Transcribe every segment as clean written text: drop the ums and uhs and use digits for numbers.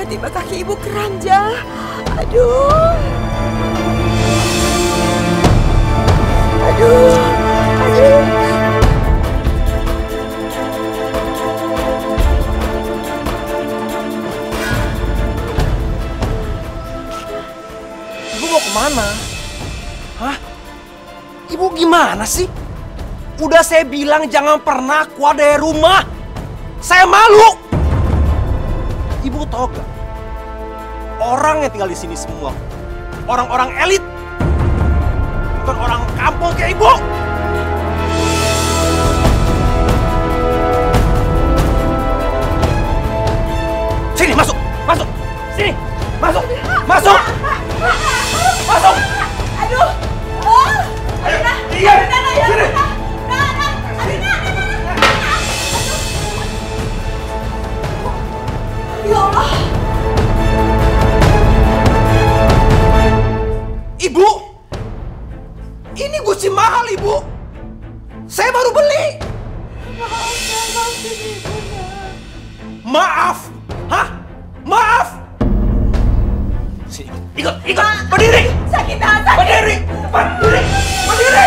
Tiba-tiba kaki ibu keranjang. Aduh. Aduh. Aduh. Ibu mau kemana? Hah? Ibu gimana sih? Udah saya bilang jangan pernah keluar dari rumah. Saya malu. Ibu tahu gak? Orang yang tinggal di sini semua orang-orang elit, bukan orang kampung kayak ibu. Sini masuk, masuk, sini, masuk, masuk, masuk. Aduh. Ayo, diam, sini. Ya Allah. Ibu, ini Gucci mahal, Ibu. Saya baru beli. Maaf. Hah? Maaf. Sini, ikut, berdiri. Sakit. Berdiri. Berdiri.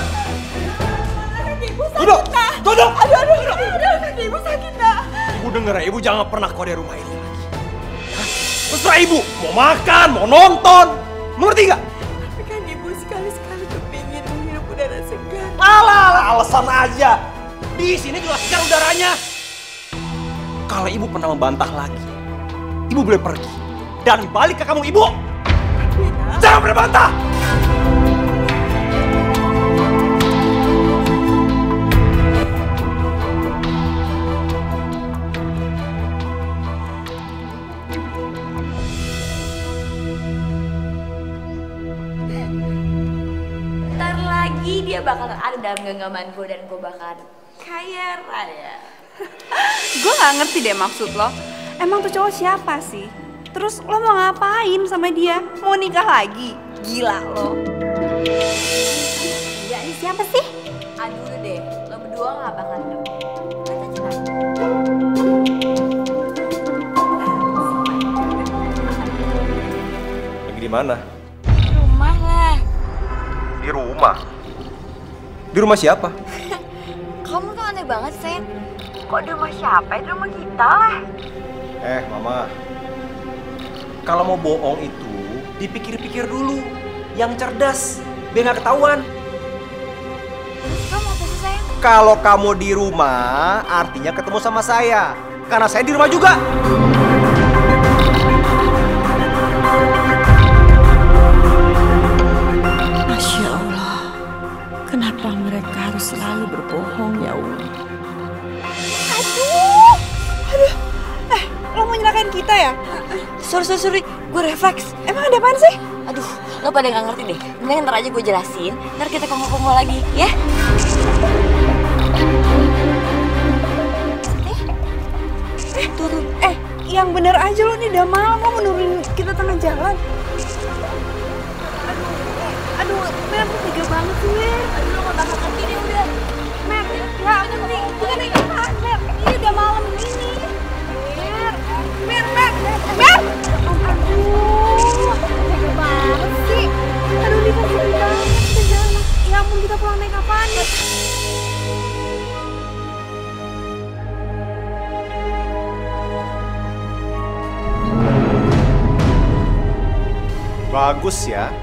Ibu sakit. Duduk. Aduh, kaki ibu sakit, Nak. Ibu denger ya, Ibu jangan pernah keluar dari rumah ini lagi. Hah? Terserah Ibu, mau makan, mau nonton. Mengerti gak? Tapi kan ibu sekali-sekali kepingin menghirup udara segar. Alah, alasan aja. Di sini juga segar udaranya. Kalau Ibu pernah membantah lagi, Ibu boleh pergi dan balik ke kamu Ibu. Jangan berbantah. Ntar lagi dia bakalan ada dalam genggaman gue dan gue bakalan kaya raya. Gue gak ngerti deh maksud lo. Emang tuh cowok siapa sih? Terus lo mau ngapain sama dia? Mau nikah lagi? Gila lo. Ya ini siapa sih? Aduh udah deh, lo berdua gak bakalan dapet. Lagi di mana? Rumah lah. Di rumah. Di rumah siapa? Kamu tuh aneh banget, Sen. Kok di rumah siapa? Di rumah kita lah. Mama. Kalau mau bohong itu, dipikir-pikir dulu. Yang cerdas, biar gak ketahuan. Terus kamu apa sih, sayang? Kalau kamu di rumah, artinya ketemu sama saya. Karena saya di rumah juga. Masya Allah. Kenapa mereka harus selalu berbohong, ya Allah? Lo mau nyelakain kita ya? Sorry, gue refleks. Emang ada apaan sih? Aduh, lo pada gak ngerti deh. Mendingan ntar aja gue jelasin, ntar kita kongkol-kongkol lagi, ya? Tuh. Yang bener aja lo nih udah malam, lo menurunin kita tengah jalan. Aduh, Mer, lo tega banget sih, Mer. Aduh, lo gak bakal ngerti deh udah. Mer, gak penting. Bukan naik apaan, Mer. Ini udah malam ini. Mer. Aduh, tega banget sih. Aduh, ini kan sedih banget. Kita jalan. Ya ampun, kita pulang naik apaan ya? Bagus ya.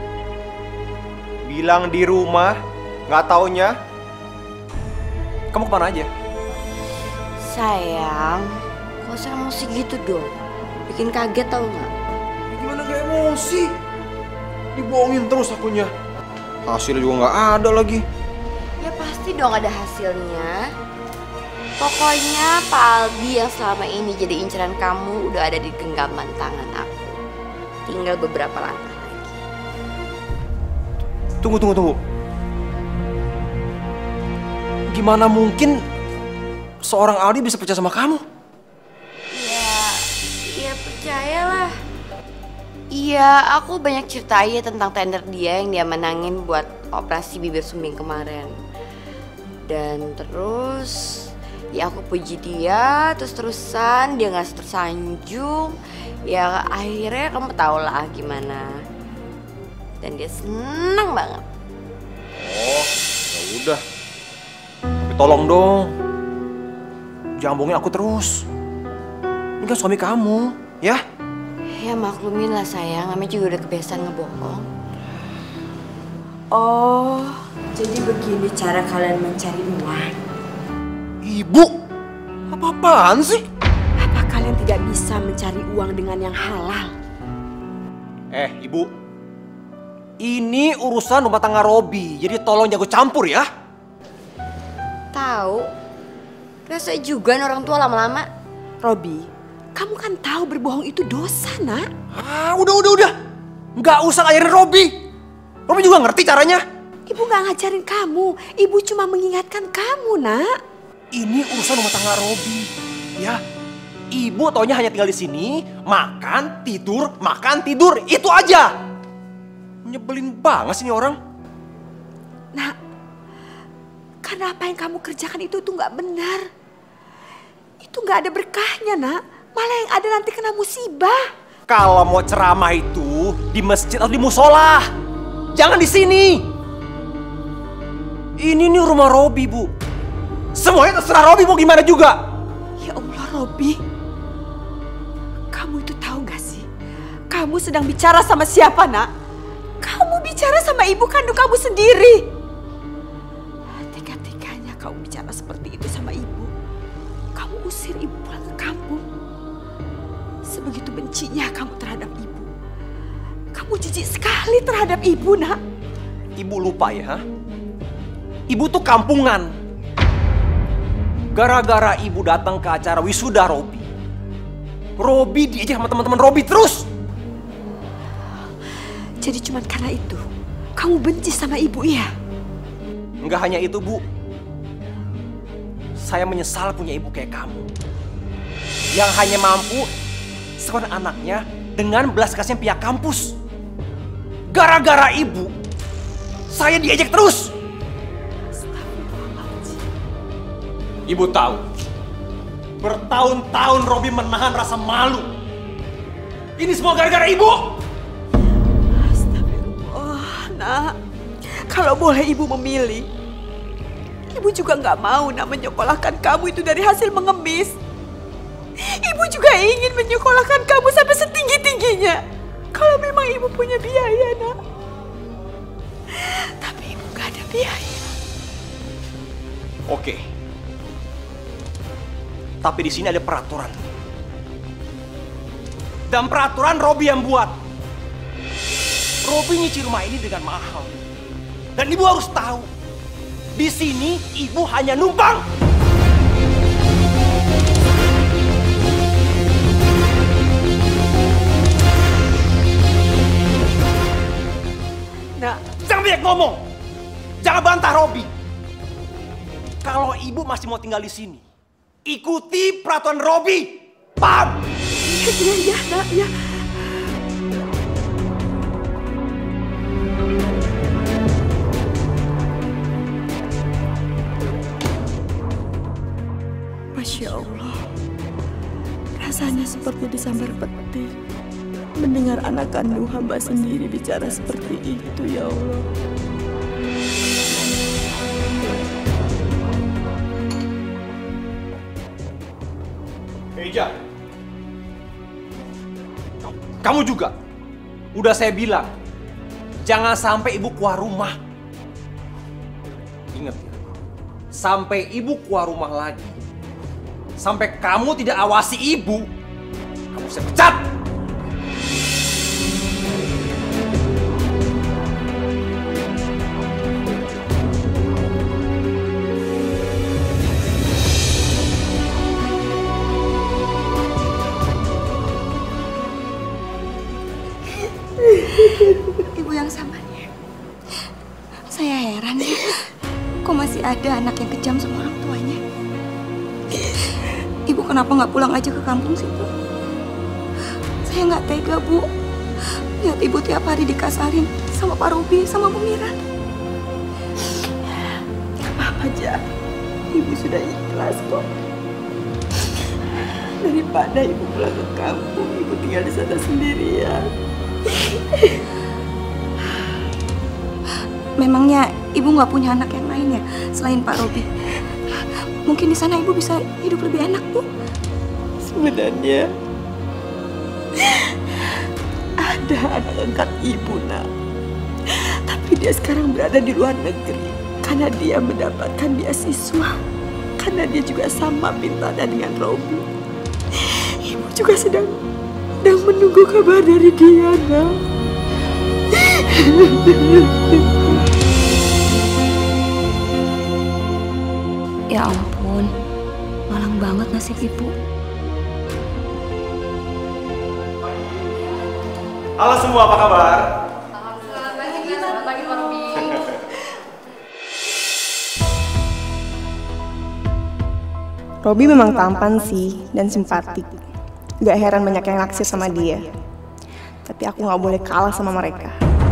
Bilang di rumah, nggak taunya. Kamu kemana aja? Sayang, gak usah emosi gitu dong. Bikin kaget tau gak? Gimana gak emosi? Dibohongin terus akunya. Hasilnya juga nggak ada lagi. Ya pasti dong ada hasilnya. Pokoknya Pak Aldi yang selama ini jadi inceran kamu udah ada di genggaman tangan aku. Tinggal beberapa langkah lagi. Tunggu. Gimana mungkin seorang Aldi bisa percaya sama kamu? Ya percayalah. Iya, aku banyak ceritain tentang tender dia yang dia menangin buat operasi bibir sumbing kemarin. Dan terus Ya aku puji dia, terus-terusan dia nggak tersanjung. Ya akhirnya kamu tau lah gimana. Dan dia seneng banget. Oh, ya udah. Tapi tolong dong. Jangan bohongin aku terus. Ini kan suami kamu, ya? Ya maklumin lah sayang, namanya juga udah kebiasaan ngebohong. Oh, jadi begini cara kalian mencari uang. Ibu, apa-apaan sih? Apa kalian tidak bisa mencari uang dengan yang halal? Ibu. Ini urusan rumah tangga Robi, jadi tolong jago campur ya. Tahu? Rasa juga nih orang tua lama-lama. Robi, kamu kan tahu berbohong itu dosa, nak. Ah, udah. Nggak usah ngajarin Robi. Robi juga ngerti caranya. Ibu nggak ngajarin kamu, ibu cuma mengingatkan kamu, nak. Ini urusan rumah tangga Robi, ya. Ibu taunya hanya tinggal di sini, makan, tidur, itu aja. Nyebelin banget sih ini orang. Nak, karena apa yang kamu kerjakan itu tuh nggak benar. Itu nggak ada berkahnya, nak. Malah yang ada nanti kena musibah. Kalau mau ceramah itu di masjid atau di musola, jangan di sini. Ini nih rumah Robi, Bu. Semuanya terserah Robi mau gimana juga. Ya Allah, Robi. Kamu itu tahu gak sih? Kamu sedang bicara sama siapa, nak? Kamu bicara sama ibu kandung kamu sendiri. Tega-teganya kamu bicara seperti itu sama ibu. Kamu usir ibu pulang ke kampung. Sebegitu bencinya kamu terhadap ibu. Kamu jijik sekali terhadap ibu, nak. Ibu lupa ya, ha? Ibu tuh kampungan. Gara-gara ibu datang ke acara wisuda Robi. Robi diajak sama teman-teman Robi terus. Jadi cuma karena itu, kamu benci sama ibu, ya? Enggak hanya itu, Bu. Saya menyesal punya ibu kayak kamu. Yang hanya mampu sekolah anaknya dengan belas kasihan pihak kampus. Gara-gara ibu, saya diejek terus. Ibu tahu, bertahun-tahun Robi menahan rasa malu. Ini semua gara-gara ibu. Astagfirullah, nak. Kalau boleh ibu memilih, ibu juga nggak mau nak menyekolahkan kamu itu dari hasil mengemis. Ibu juga ingin menyekolahkan kamu sampai setinggi-tingginya. Kalau memang ibu punya biaya, nak. Tapi ibu nggak ada biaya. Oke. Tapi di sini ada peraturan. Dan peraturan Robi yang buat. Robi nyicil rumah ini dengan mahal. Dan ibu harus tahu, di sini ibu hanya numpang. Nak, Jangan banyak ngomong. Jangan bantah Robi. Kalau ibu masih mau tinggal di sini, ikuti peraturan Robi. Paham? ya, nak, ya. Masya Allah, rasanya seperti disambar petir mendengar anak kandung hamba sendiri bicara seperti itu, ya Allah. Eja, kamu juga. Udah saya bilang, jangan sampai ibu keluar rumah. Ingat ya, sampai ibu keluar rumah lagi, sampai kamu tidak awasi ibu, kamu saya pecat. Ibu yang sabar ya. Saya heran ya, kok masih ada anak yang kejam sama orang tuanya. Ibu kenapa nggak pulang aja ke kampung sih, Bu? Saya nggak tega, Bu. Lihat ibu tiap hari dikasarin sama Pak Robi, sama Bu Mira. Gak apa-apa aja. Ibu sudah ikhlas kok. daripada ibu pulang ke kampung, ibu tinggal di sana sendirian. Memangnya ibu nggak punya anak yang lain ya selain Pak Robi? Mungkin di sana ibu bisa hidup lebih enak, Bu. Sebenarnya ada anak angkat ibu, Nak. Tapi dia sekarang berada di luar negeri karena dia mendapatkan beasiswa. Karena dia juga sama pintanya dengan Robi. Ibu juga sedang menunggu kabar dari dia, Nak. Ya ampun, malang banget nasib ibu. Halo semua, apa kabar? Selamat pagi, Pak Robi. Robi memang tampan sih dan simpatik. Gak heran banyak yang naksir sama dia. Tapi aku gak boleh kalah sama mereka.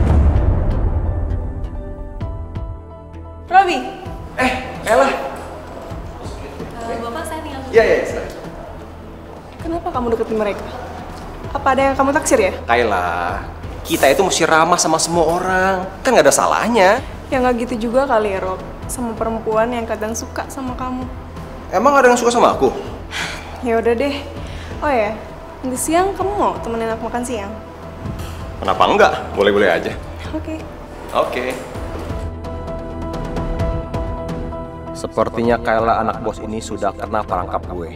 Robi, Ella. Bapak saya tinggal. Iya, silahkan. Kenapa kamu deketin mereka? Apa ada yang kamu taksir ya? Kayla, kita itu mesti ramah sama semua orang. Kan gak ada salahnya. Ya gak gitu juga kali ya, Rob. Sama perempuan yang kadang suka sama kamu. Emang ada yang suka sama aku? Ya udah deh. Oh ya, nanti siang kamu mau temenin aku makan siang? Kenapa enggak? Boleh-boleh aja. Oke. Oke. Sepertinya Kayla anak bos ini sudah kena perangkap gue.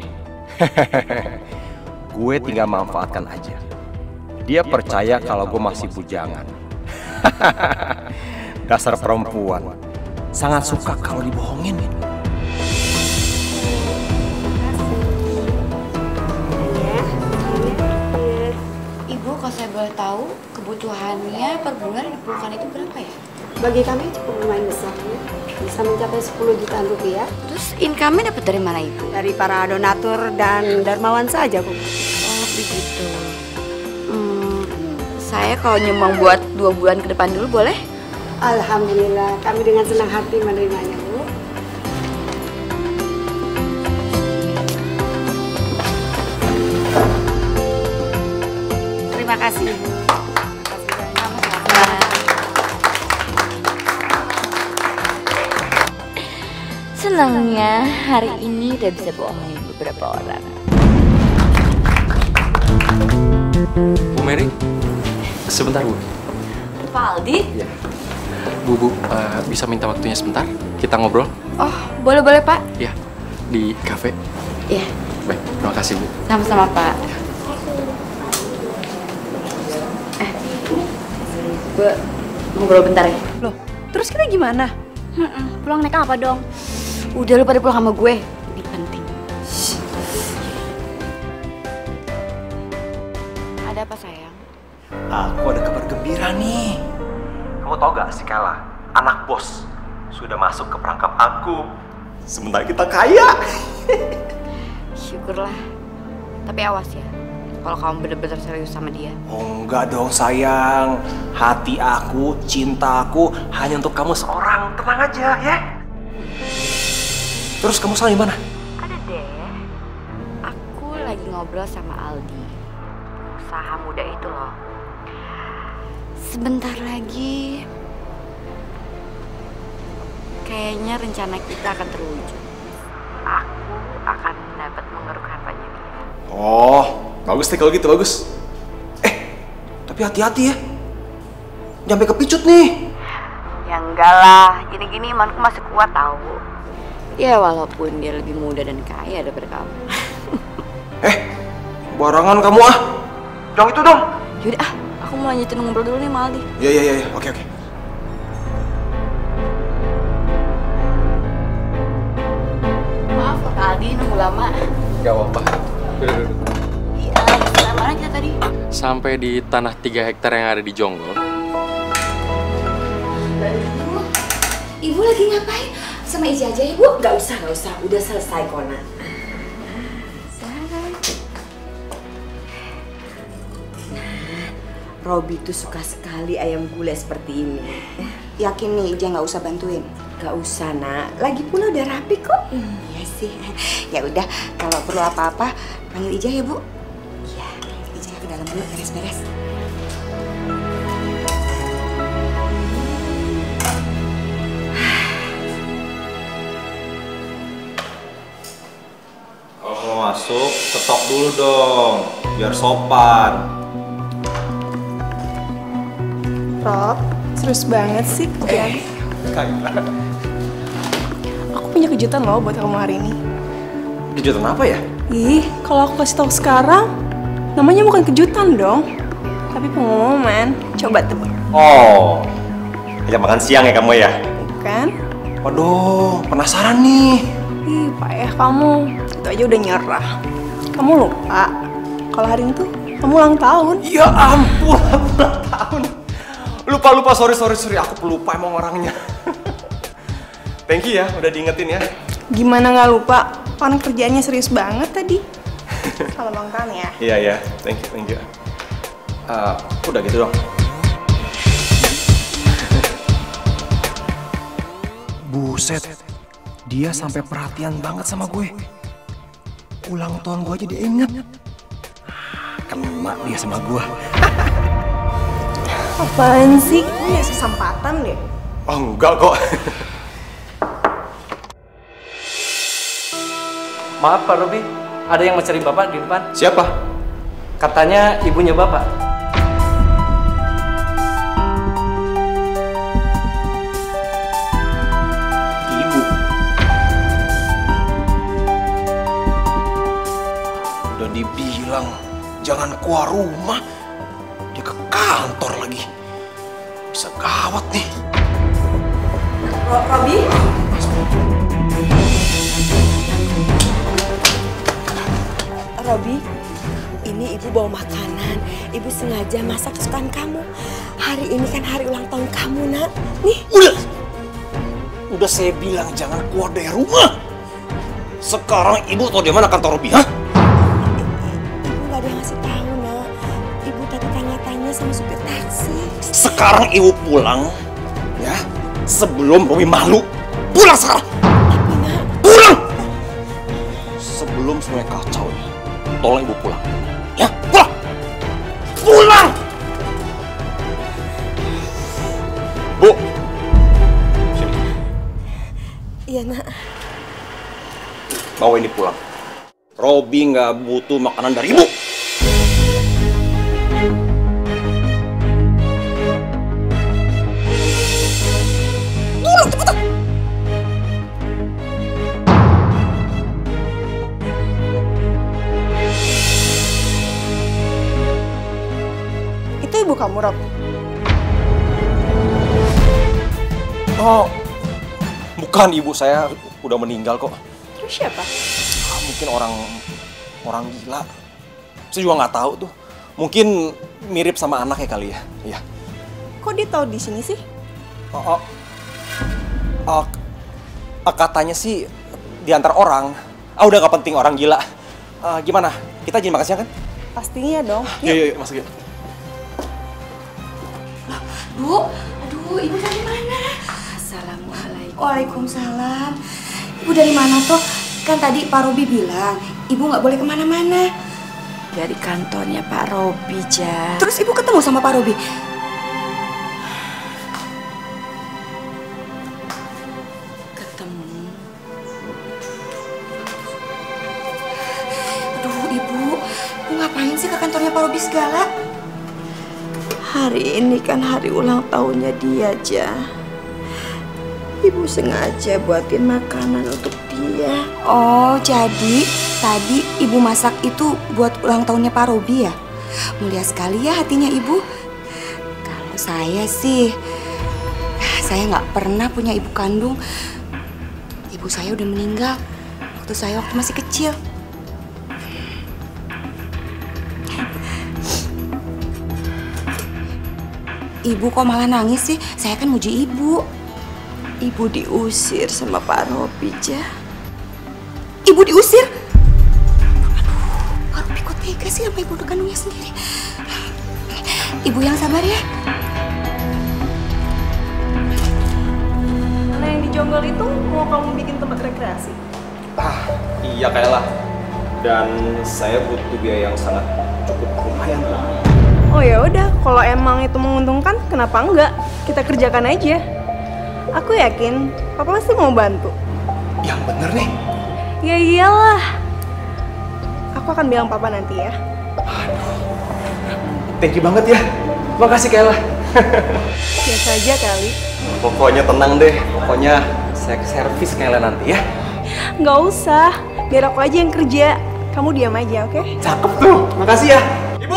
Gue tinggal manfaatkan aja. Dia percaya kalau gue masih bujangan. Dasar perempuan. Sangat suka kalau dibohongin. Ibu, kalau saya boleh tahu, kebutuhannya per bulan di pelukan itu berapa ya? Bagi kami cukup lumayan besar, ya. Bisa mencapai 10 jutaan rupiah Terus income-nya dapat dari mana, Ibu? dari para donatur dan dermawan saja, Bu. Oh, begitu. Saya kalau nyumbang buat 2 bulan ke depan dulu boleh? Alhamdulillah, kami dengan senang hati menerimanya, Bu. Terima kasih, Bu. Senangnya hari ini udah bisa bohongin beberapa orang. Bu Mary, sebentar Bu. Pak Aldi? Ya. Bu, bisa minta waktunya sebentar? Kita ngobrol? Oh, boleh-boleh Pak. Ya, di kafe. Iya, Baik, terima kasih Bu. sama-sama Pak. Gue ngobrol bentar ya. Loh, terus kita gimana? Pulang naik apa dong? Udah lu pada pulang sama gue. Ini penting. Ada apa sayang? Aku ada kabar gembira nih. Kamu tau gak si Kayla, anak bos, sudah masuk ke perangkap aku. Sebentar kita kaya. Syukurlah. Tapi awas ya, kalau kamu bener-bener serius sama dia. Oh enggak dong sayang. Hati aku, cinta aku hanya untuk kamu seorang. Tenang aja ya. Terus kamu sekarang di mana? Ada deh. Aku lagi ngobrol sama Aldi. Usaha muda itu loh. Sebentar lagi kayaknya rencana kita akan terwujud. Aku akan dapat mengeruk hartanya dia. Oh, bagus deh kalau gitu, bagus. Tapi hati-hati ya. Jangan sampai kepicut nih. Ya enggak lah, gini-gini imanku masih kuat tau. Ya walaupun dia lebih muda dan kaya daripada kamu. Barangan kamu ah. Jangan itu dong. Yaudah aku mau lanjutin ngobrol dulu nih sama Aldi. Iya. Oke. Maaf Kak Aldi nunggu lama. Gak apa-apa. Duduk. Iya, sampai mana kita tadi? Sampai di tanah 3 hektar yang ada di Jonggol. Ibu lagi ngapain? Sama Ija aja ya, Bu? Gak usah. Udah selesai, Kona. Robi tuh suka sekali ayam gulai seperti ini. Yakin nih Ija nggak usah bantuin? Gak usah nak, lagi pula udah rapi kok. Iya sih. Ya udah, kalau perlu apa-apa panggil Ija ya Bu. Iya, Ija ke dalam dulu beres-beres. Kalau mau masuk, ketok dulu dong, biar sopan. Rob, serius banget sih kerjaan. Kayak Aku punya kejutan loh buat kamu hari ini. kejutan apa ya? Ih, kalau aku kasih tahu sekarang, namanya bukan kejutan dong, tapi pengumuman. Coba tebak. Oh, ajak makan siang ya kamu ya? Bukan? Waduh, penasaran nih. Ih, payah kamu. Itu aja udah nyerah. Kamu lupa kalau hari itu kamu ulang tahun. Ya ampun, ulang tahun. Lupa, sorry. Aku pelupa emang orangnya. Thank you ya, udah diingetin ya. Gimana nggak lupa? Kan kerjaannya serius banget tadi. Kalau ulang tahun ya. Iya, thank you. Udah gitu dong. Buset, dia sampai perhatian banget sama gue. Ulang tahun gue aja dia inget. Kena dia sama gue. Apaan sih? Ini ya sesampatan deh. Oh enggak kok. Maaf Pak Robi, ada yang mencari Bapak di depan. Siapa? Katanya ibunya Bapak. Ibu. Udah dibilang jangan keluar rumah, dia ke kantor lagi. Bisa gawat nih. Robi? Robi, ini ibu bawa makanan. Ibu sengaja masak kesukaan kamu. Hari ini kan hari ulang tahun kamu, nak. Nih. Udah saya bilang jangan keluar dari rumah. Sekarang ibu tahu di mana kantor Robi, hah? Ibu gak ada yang ngasih tahu, nak. Ibu tadi tanya-tanya sama supir taksi. Sekarang ibu pulang, ya. Sebelum Robi malu. Pulang sekarang. Tapi, nak. Pulang. Sebelum semuanya kacau ya. Tolong ibu pulang. Ya, pulang. Pulang. Bu. Sini. Iya, nak. Bawa ini pulang. Robi nggak butuh makanan dari ibu. Pulang cepetan. Itu ibu kamu, Rob? Oh, bukan, ibu saya udah meninggal kok. Terus siapa? Mungkin orang gila. Saya juga nggak tahu tuh. Mungkin mirip sama anaknya kali ya. Iya. Kok dia tahu di sini sih? Katanya sih diantar orang. Udah nggak penting orang gila. Gimana? Kita jadi makan siang kan? Pastinya dong. Yuk, masuk yuk. Bu, aduh, ibu dari mana? Assalamualaikum. Waalaikumsalam. Ibu dari mana toh? Kan tadi Pak Robi bilang, ibu nggak boleh kemana-mana. Dari kantornya Pak Robi, Ja. Terus ibu ketemu sama Pak Robi? Ketemu. Aduh, ibu ngapain sih ke kantornya Pak Robi segala? Hari ini kan hari ulang tahunnya dia, Ja. Ibu sengaja buatin makanan untuk dia. Oh, jadi tadi ibu masak itu buat ulang tahunnya Pak Robi ya? Mulia sekali ya hatinya ibu. Kalau saya sih, saya nggak pernah punya ibu kandung. Ibu saya udah meninggal waktu saya masih kecil. Ibu kok malah nangis sih? Saya kan muji ibu. Ibu diusir sama Pak Robi, Ja. Ibu diusir? Aduh, Pak Robi kok tega sih sama ibu kandungnya sendiri. Ibu yang sabar ya. Mana yang jonggol itu mau kamu bikin tempat rekreasi? Iya Kayla. Dan saya butuh biaya yang sangat cukup lumayan lah. Oh ya udah, kalau emang itu menguntungkan, kenapa enggak? Kita kerjakan aja. Aku yakin Papa pasti mau bantu. Yang bener nih. Ya iyalah. Aku akan bilang Papa nanti ya. Thank you banget ya. Makasih Kayla. Biasa aja kali. Pokoknya tenang deh. Pokoknya saya ke servis Kayla nanti ya. Nggak usah, biar aku aja yang kerja. Kamu diam aja, oke? Cakep tuh. Makasih ya. Ibu!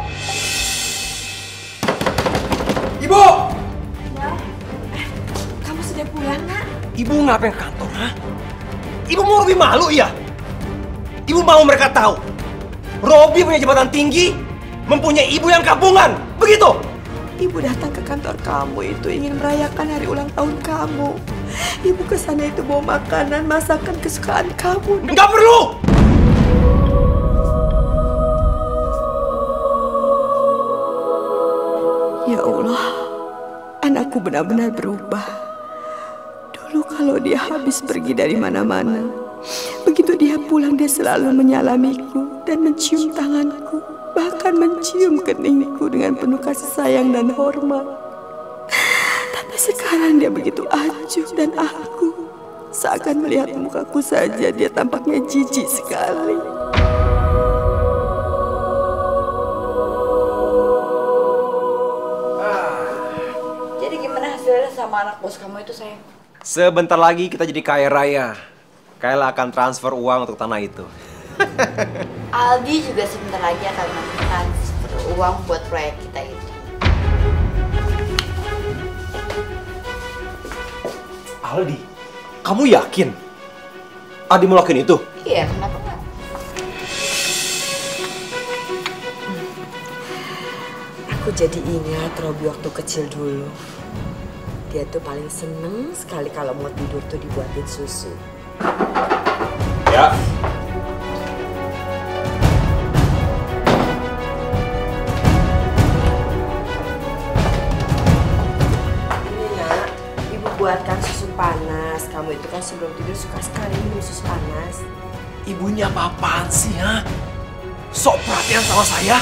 Ibu! Kamu sudah pulang, Nak? Ibu ngapain ke kantor, ha? Ibu mau lebih malu ya? Ibu mau mereka tahu Robi punya jabatan tinggi, mempunyai ibu yang kampungan, begitu? Ibu datang ke kantor kamu itu ingin merayakan hari ulang tahun kamu. Ibu kesana itu bawa makanan, masakan kesukaan kamu. Nggak perlu! Ya Allah, anakku benar-benar berubah. Dulu kalau dia habis pergi dari mana-mana, begitu dia pulang dia selalu menyalamiku dan mencium tanganku, bahkan mencium keningku dengan penuh kasih sayang dan hormat. Tapi sekarang dia begitu acuh dan aku seakan melihat mukaku saja dia tampaknya jijik sekali. Jadi gimana hasilnya sama anak bos kamu itu, sayang? Sebentar lagi kita jadi kaya raya. Kayla akan transfer uang untuk tanah itu. Aldi juga sebentar lagi akan transfer uang buat proyek kita itu. Aldi, kamu yakin? Adi mau lakuin itu? Iya, kenapa enggak? Aku jadi ingat Robi waktu kecil dulu. Dia tuh paling seneng sekali kalau mau tidur tuh dibuatin susu. Ya. Ini Nak, Ibu buatkan susu panas. Kamu itu kan sebelum tidur suka sekali minum susu panas. Ibunya apa-apaan sih, ha? Sok perhatian sama saya.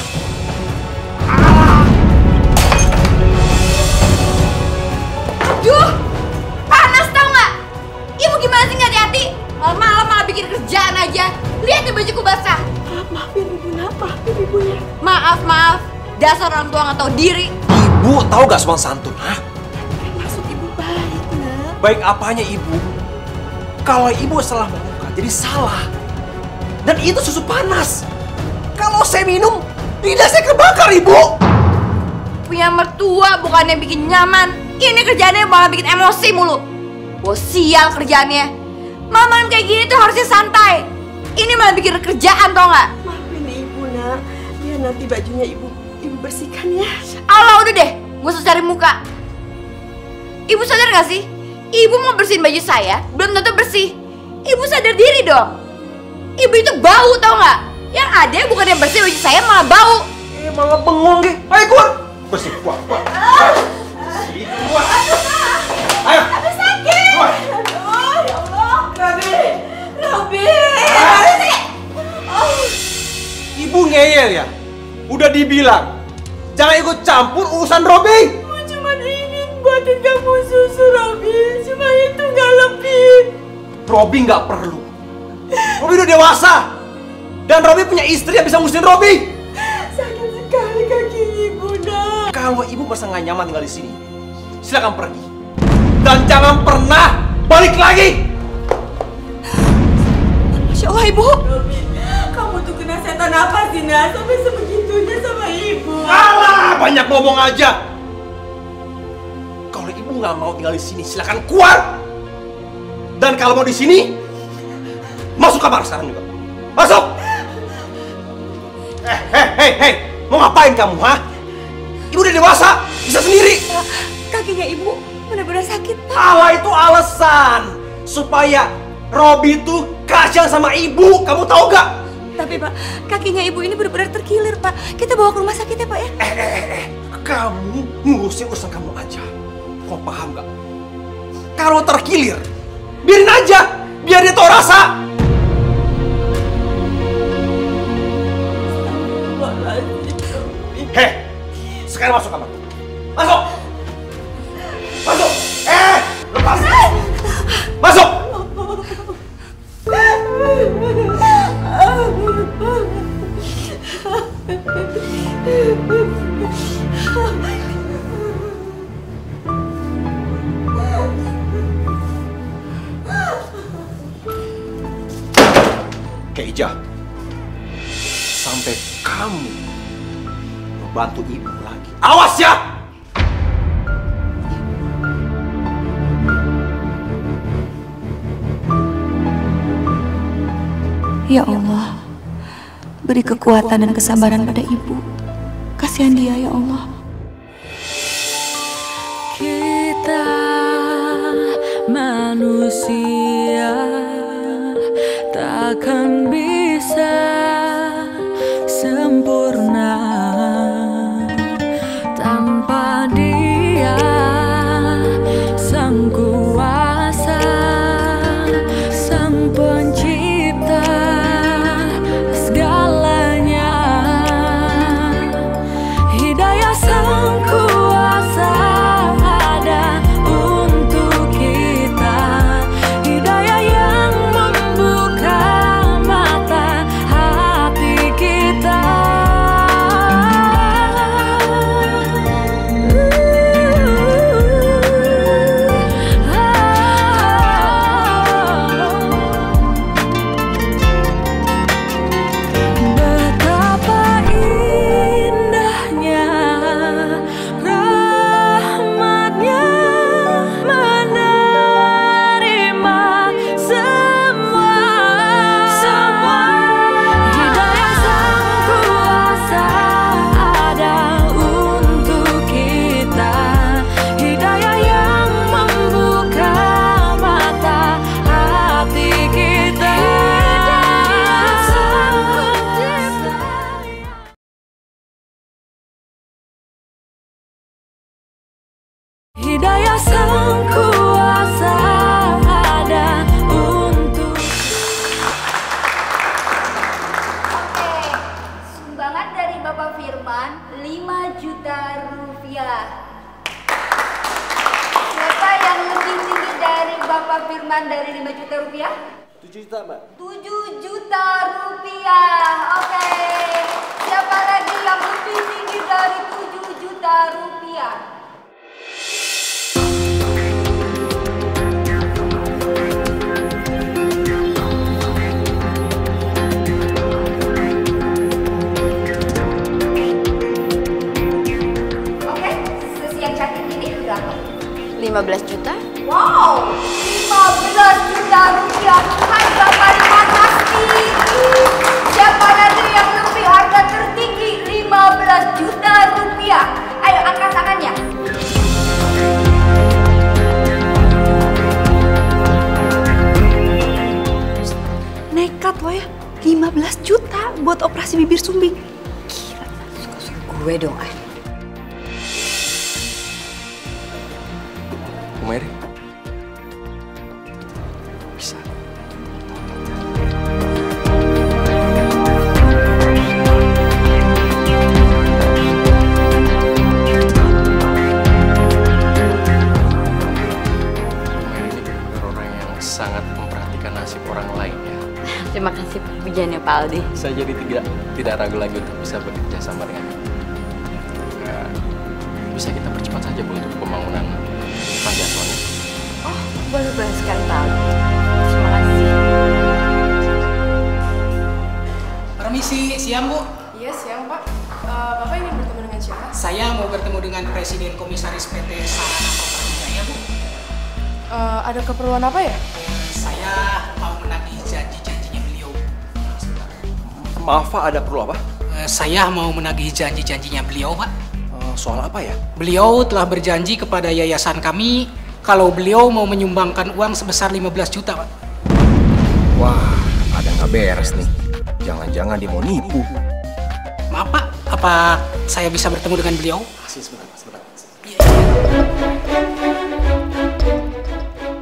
Aduh, panas tau nggak? Ibu gimana sih nggak hati-hati? Malam-malam malah bikin kerjaan aja. Lihat nih bajuku basah. Maafin Ibu, Nak. Maafin Ibunya. Maaf. Dasar orang tua nggak tahu diri. Ibu tahu gak sopan santun, ha? Maksud Ibu baik, Nak. Baik apanya ibu? Kalau ibu salah melakukan, jadi salah. Dan itu susu panas. Kalau saya minum, lidah saya kebakar, ibu. Punya mertua bukannya bikin nyaman. Ini kerjaannya malah bikin emosi mulu. Wah, sial kerjaannya. Malam kayak gini tuh harusnya santai. Ini malah bikin kerjaan, tau nggak? Maafin Ibu, Nak. Biar nanti bajunya Ibu bersihkan ya. Allah, udah deh, gak usah cari muka. Ibu sadar gak sih? Ibu mau bersihin baju saya, belum tentu bersih. Ibu sadar diri dong. Ibu itu bau, tau nggak? Yang ada bukannya bersih baju saya malah bau. Malah bengong deh. Ayo keluar. Bersih, keluar. Bersih, keluar. Ayo. Aduh, sakit. Keluar. Aduh, ya Allah. Robi. Ibu ngeyel ya? Udah dibilang, jangan ikut campur urusan Robi. Ibu cuma ingin buatin kamu susu, Robi. Cuma itu, nggak lebih. Robi nggak perlu. Robi udah dewasa. Dan Robi punya istri yang bisa ngurusin Robi. Sakit sekali kaki Ibu, Nak. Kalau ibu merasa nggak nyaman tinggal di sini, silakan pergi. Dan jangan pernah balik lagi. Masya Allah, Ibu. Robi, kamu tuh kena setan apa sih, Nak? Sampai sebegitunya sama Ibu. Alah, banyak ngomong aja. Kalau ibu nggak mau tinggal di sini, silakan keluar. Dan kalau mau di sini, masuk kamar sekarang juga. Masuk. Hei, mau ngapain kamu, ha? Ibu udah dewasa, bisa sendiri. Kakinya Ibu benar-benar sakit, Pak. Allah itu alasan supaya Robi itu kasihan sama ibu. Kamu tahu gak? Tapi Pak, kakinya Ibu ini benar-benar terkilir, Pak. Kita bawa ke rumah sakit ya, Pak ya? Kamu ngurusin urusan kamu aja. Kau paham gak? Kalau terkilir, biarin aja, biar dia tahu rasa. Hei, sekarang masuk kamar. Masuk! Masuk! Lepas! Masuk! Keija, sampai kamu membantu ibu lagi. Awas ya! Ya Allah, beri kekuatan dan kesabaran pada ibu. Kasihan dia ya Allah. Kita manusia takkan bisa sempurna tanpa Dia, Sang Kuasa, Sang Pencipta segalanya. Hidayah Sang Kuasa ada untuk kita, hidayah yang membuka mata hati kita. Betapa indahnya rahmatnya menerima semua. Hidayah Sang Kuasa ada untuk kita, hidayah yang membuka mata hati kita. Hidayah Sang Kuasa ada untuk. Oke, sumbangan dari Bapak Firman 5 juta rupiah. Siapa yang lebih tinggi dari Bapak Firman dari 5 juta rupiah? 7 juta, Mbak. 7 juta rupiah. Oke. Siapa lagi yang lebih tinggi dari 7 juta rupiah? Oke, sesi yang cantik ini berapa? 15 juta? Wow, 15 juta rupiah. Harga paling fantastis. Siapa lagi yang lebih harga tertinggi 15 juta rupiah? Ayo angkat tangannya. Nekat lo ya, 15 juta buat operasi bibir sumbing. Gila, suka-suka gue dong. Bu Mary? Bisa. Bu Mary ini benar orang yang sangat memperhatikan nasib orang lain ya. Terima kasih pujiannya Pak Aldi. Saya jadi tidak ragu lagi untuk bisa bekerja sama dengan Ibu. Bisa kita percepat saja Bu untuk pembangunan panti asuhan ini. Oh, boleh sekali Pak Aldi. Terima kasih. Permisi, siang Bu. Iya, siang Pak. Bapak ingin bertemu dengan siapa? Saya mau bertemu dengan Presiden Komisaris PT Sarana Properti Jaya Bu. Ada keperluan apa ya? Saya mau menagih janji-janjinya beliau. Maaf Pak, ada perlu apa? Saya mau menagih janji-janjinya beliau Pak. Soal apa ya? Beliau telah berjanji kepada yayasan kami kalau beliau mau menyumbangkan uang sebesar 15 juta Pak. Wah, ada nggak beres nih. Jangan-jangan dia mau nipu. Maaf Pak, apa saya bisa bertemu dengan beliau? Sebentar.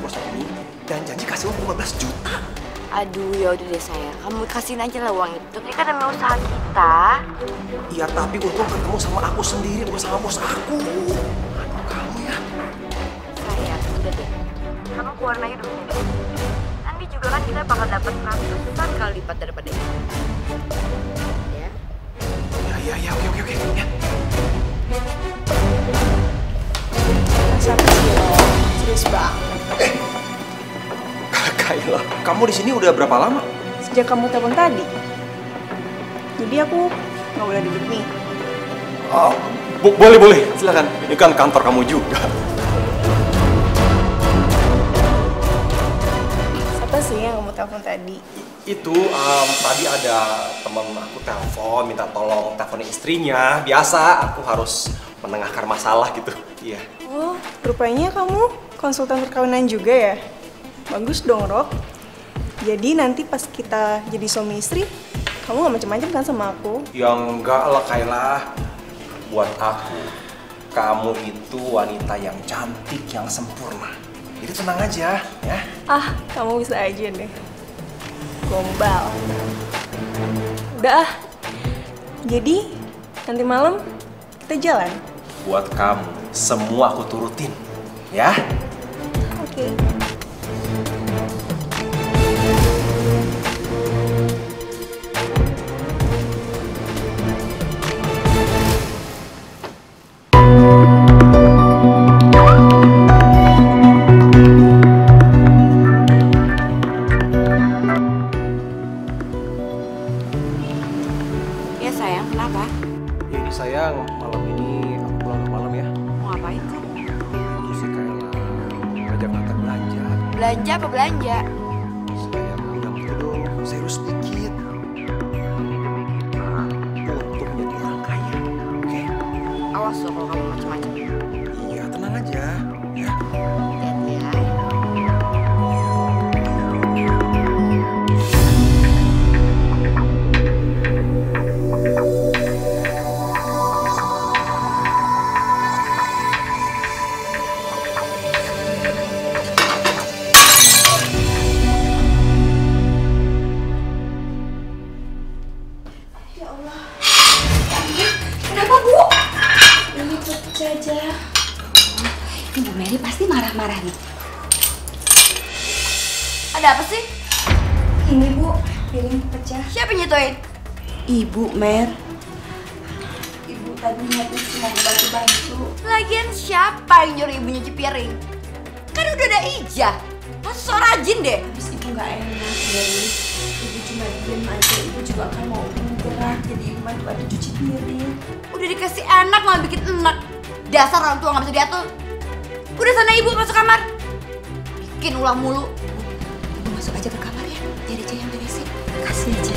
perusahaan ini dan janji kasih uang 15 juta. Aduh, ya udah deh sayang, kamu kasihin aja lah uang itu. Ini kan demi usaha kita. Iya, tapi untung ketemu sama aku sendiri, bukan sama bos aku. Aduh, kamu ya. Sayang, udah deh. Kamu keluar aja dulu. Nanti juga kan kita bakal dapat ratusan kali lipat daripada ini. Ya? Ya, oke. Ya. Siapa sih lo? Serius banget. Kayla, kamu di sini udah berapa lama? Sejak kamu telepon tadi. Jadi aku nggak boleh duduk nih. Oh, boleh. Silakan. Ini kan kantor kamu juga. Siapa sih yang kamu telepon tadi? Itu tadi ada temen aku telepon, minta tolong teleponin istrinya. Biasa, aku harus menengahkan masalah gitu. Iya. Oh, rupanya kamu konsultan perkawinan juga ya? Bagus dong, Rob. Jadi nanti pas kita jadi suami istri, kamu gak macem-macem kan sama aku? Ya enggak lah, Kayla. Buat aku, kamu itu wanita yang cantik, yang sempurna. Jadi tenang aja, ya. Ah, kamu bisa aja deh. Gombal. Udah ah. Jadi, nanti malam kita jalan. Buat kamu, semua aku turutin, ya. Oke. Ya sayang, kenapa? Jadi sayang, malam ini aku pulang ke malam ya. Mau ngapain kan? Itu sih Kayla, ngajak Nathan belanja. Belanja apa belanja? Sayang, yang itu dong, serius sedikit. Untuk menjadi orang kaya, oke? Awas loh kalau kamu macam-macam. Iya, tenang aja, ya. Hati-hati ya. Kenapa, Bu? Ini pecah aja. Ibu Mary pasti marah-marah nih. Ada apa sih? Ini, Bu, piring pecah. Siapa yang nyetoin? Ibu, Mer. Ibu tadi niatnya cuma bantu-bantu. Lagian siapa yang nyuruh ibu nyuci piring? Kan udah ada Ijah. Masa so rajin deh. Habis Ibu nggak enak, Mary. Ibu cuma diem aja. Ibu juga kan mau gerak. Jadi Ibu bantu cuci piring. Udah dikasih enak malah bikin enak. Dasar orang tua nggak bisa diatur. Udah sana ibu masuk kamar. Bikin ulah mulu. Ibu masuk aja ke kamar ya. Biar aja yang beresin. Kasih aja.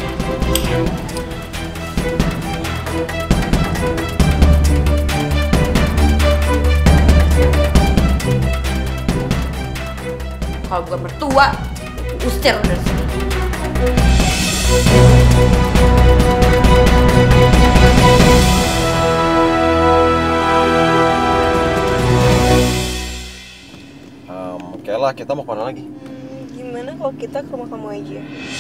Kalau bukan mertua, usir dari sini. Kayla, kita mau kemana lagi? Gimana kalau kita ke rumah kamu aja?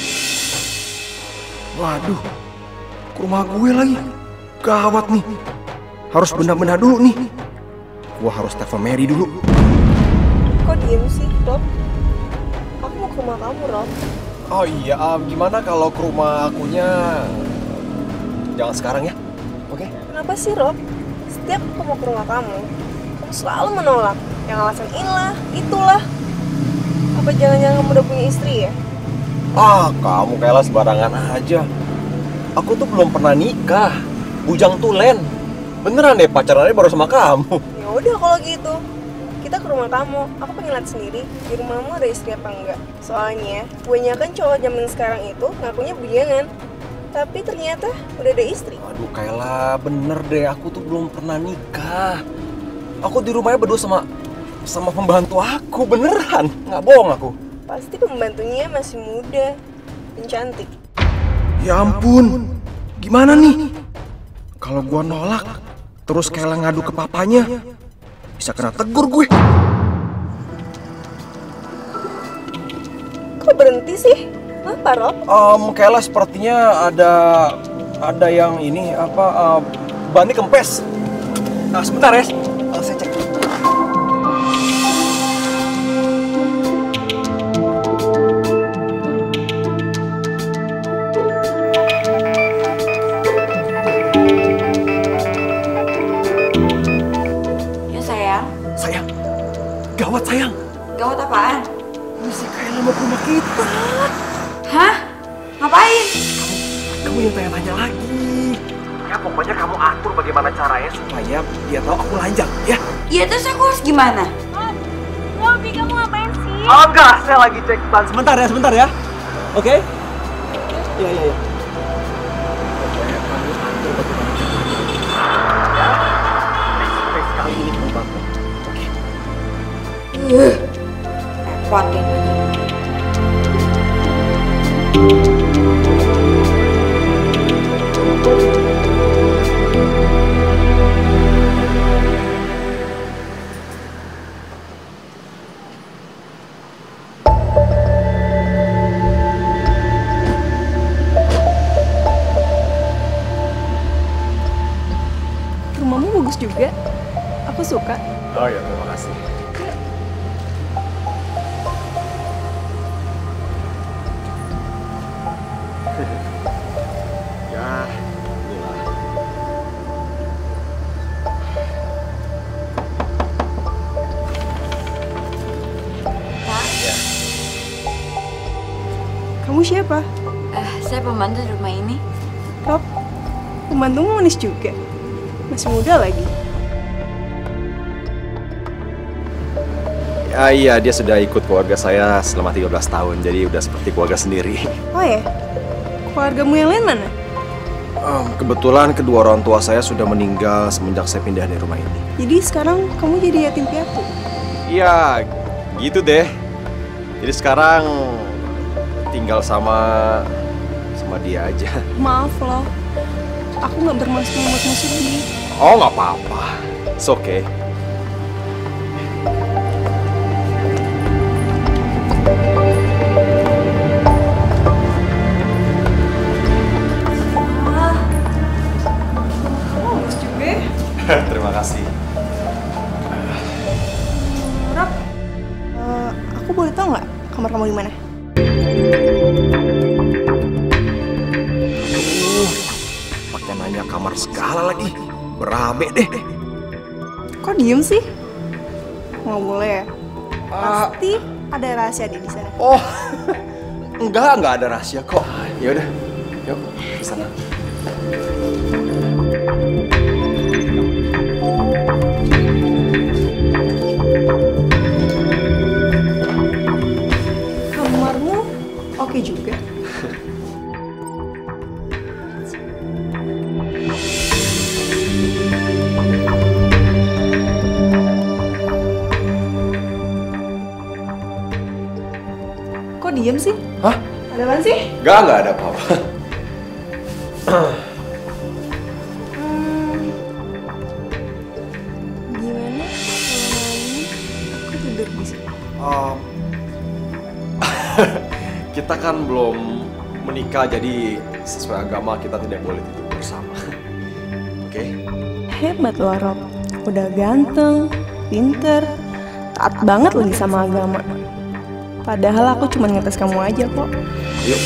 Waduh, ke rumah gue lagi. Gawat nih. Harus benar-benar dulu nih. Gua harus telepon Mary dulu. Kok diem sih, Rob? Aku mau ke rumah kamu, Rob. Oh iya, gimana kalau ke rumah akunya jangan sekarang ya? Oke? Kenapa sih, Rob? Setiap aku mau ke rumah kamu selalu menolak. Yang alasan inilah, itulah. Apa jangan-jangan kamu udah punya istri ya? Ah, kamu Kayla sembarangan aja. Aku tuh belum pernah nikah. Bujang tulen. Beneran deh, pacarannya baru sama kamu. Ya udah kalau gitu. Kita ke rumah kamu. Aku pengen lihat sendiri di rumahmu ada istri apa enggak. Soalnya, kebanyakan cowok zaman sekarang itu ngakunya bujangan. Tapi ternyata udah ada istri. Aduh Kayla, bener deh. Aku tuh belum pernah nikah. Aku di rumahnya berdua sama pembantu aku, beneran. Nggak bohong aku. Pasti pembantunya masih muda dan cantik. Ya ampun, gimana nih? Kalau gua nolak, terus Kayla ngadu ke papanya, bisa kena tegur gue. kok berhenti sih? Apa, Rob? Kayla sepertinya ada yang ini bannya kempes. Sebentar ya, saya cek. Ya sayang. Sayang, gawat sayang. Gawat apaan? Ini si Kayla mau ke rumah kita. Hah? Ngapain? Kamu yang tanya-tanya lagi. Ya pokoknya kamu atur bagaimana caranya supaya dia tahu aku lanjang, ya. Iya terus aku harus gimana? Robi, kamu ngapain sih? Oh enggak, saya lagi cek ban. Sebentar ya. Oke? Iya. Please, kali ini kamu bantu. Oke. Repotin aja. Rumahmu bagus juga. Aku suka. Oh ya, terima kasih. Ya, inilah. Kak, Kamu siapa? saya pembantu di rumah ini. Rob, pembantumu manis juga. Masih muda lagi. Iya, dia sudah ikut keluarga saya selama 13 tahun, jadi udah seperti keluarga sendiri. Oh ya? Keluargamu yang lain mana? Kebetulan kedua orang tua saya sudah meninggal semenjak saya pindah dari rumah ini. Jadi sekarang kamu jadi yatim piatu? Iya, gitu deh. Jadi sekarang tinggal sama dia aja. Maaf loh, aku nggak bermaksud membuatmu sedih. Oh, nggak apa-apa. It's okay. Bagus juga. Terima kasih. Rob, aku boleh tahu nggak kamar kamu di mana? Pakai nanya kamar segala lagi. Berabe deh. Kok diem sih? Nggak boleh ya? Pasti ada rahasia di sana. Oh, enggak ada rahasia kok. Ya udah, yuk ke sana. Kamarmu oke juga. Kok diem sih? Hah? Ada apaan sih? Enggak ada apa-apa. Gimana kalau malam ini aku tidur di sini? Kita kan belum menikah, jadi sesuai agama kita tidak boleh tidur bersama. Oke? Hebat loh Rob, udah ganteng, pinter, taat banget lagi sama agama. Padahal aku cuma ngetes kamu aja kok. Yuk.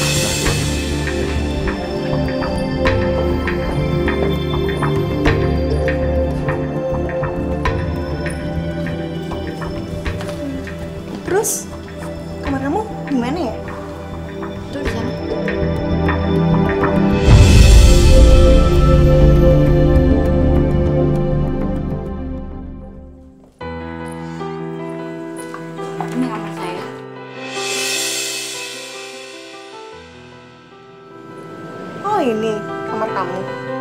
Terus, kamar kamu gimana ya? Tuh di sana. Ini kamar saya. Oh ini, kamar kamu.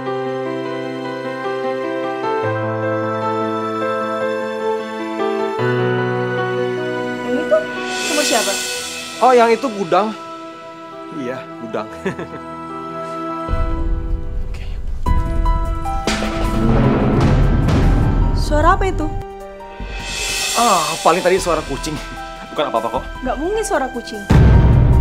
Yang itu kamar siapa? Oh, yang itu gudang. Iya, gudang. Suara apa itu? Paling tadi suara kucing. Bukan apa-apa kok. Nggak mungkin suara kucing.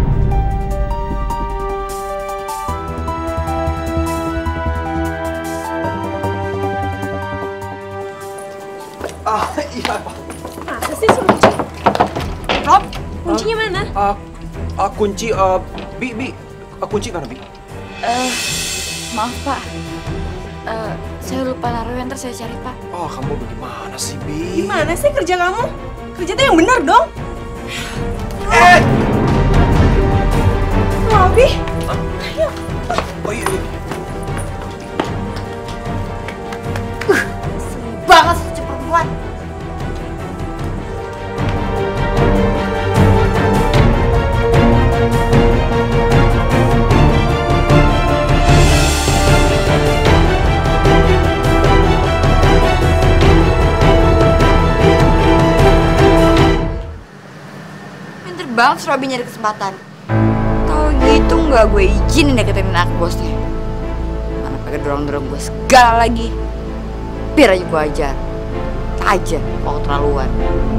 Iya, Pak. Masa sih suruh kunci? Rob, kuncinya mana? Kunci, Bi, kunci mana, Bi? Maaf Pak, saya lupa naruhnya, ntar saya cari Pak. Oh, kamu bagaimana sih, Bi? Gimana sih kerja kamu? Kerja tuh yang benar dong. Robi, ayo. Oh iya. Banget sih perempuan. Pinter banget si Robby nyari kesempatan. Tau gitu nggak gue izinin deketin anak bosnya. Mana pakai dorong-dorong gue segala lagi. Biar aja gue ajar. Aja kalau keterlaluan.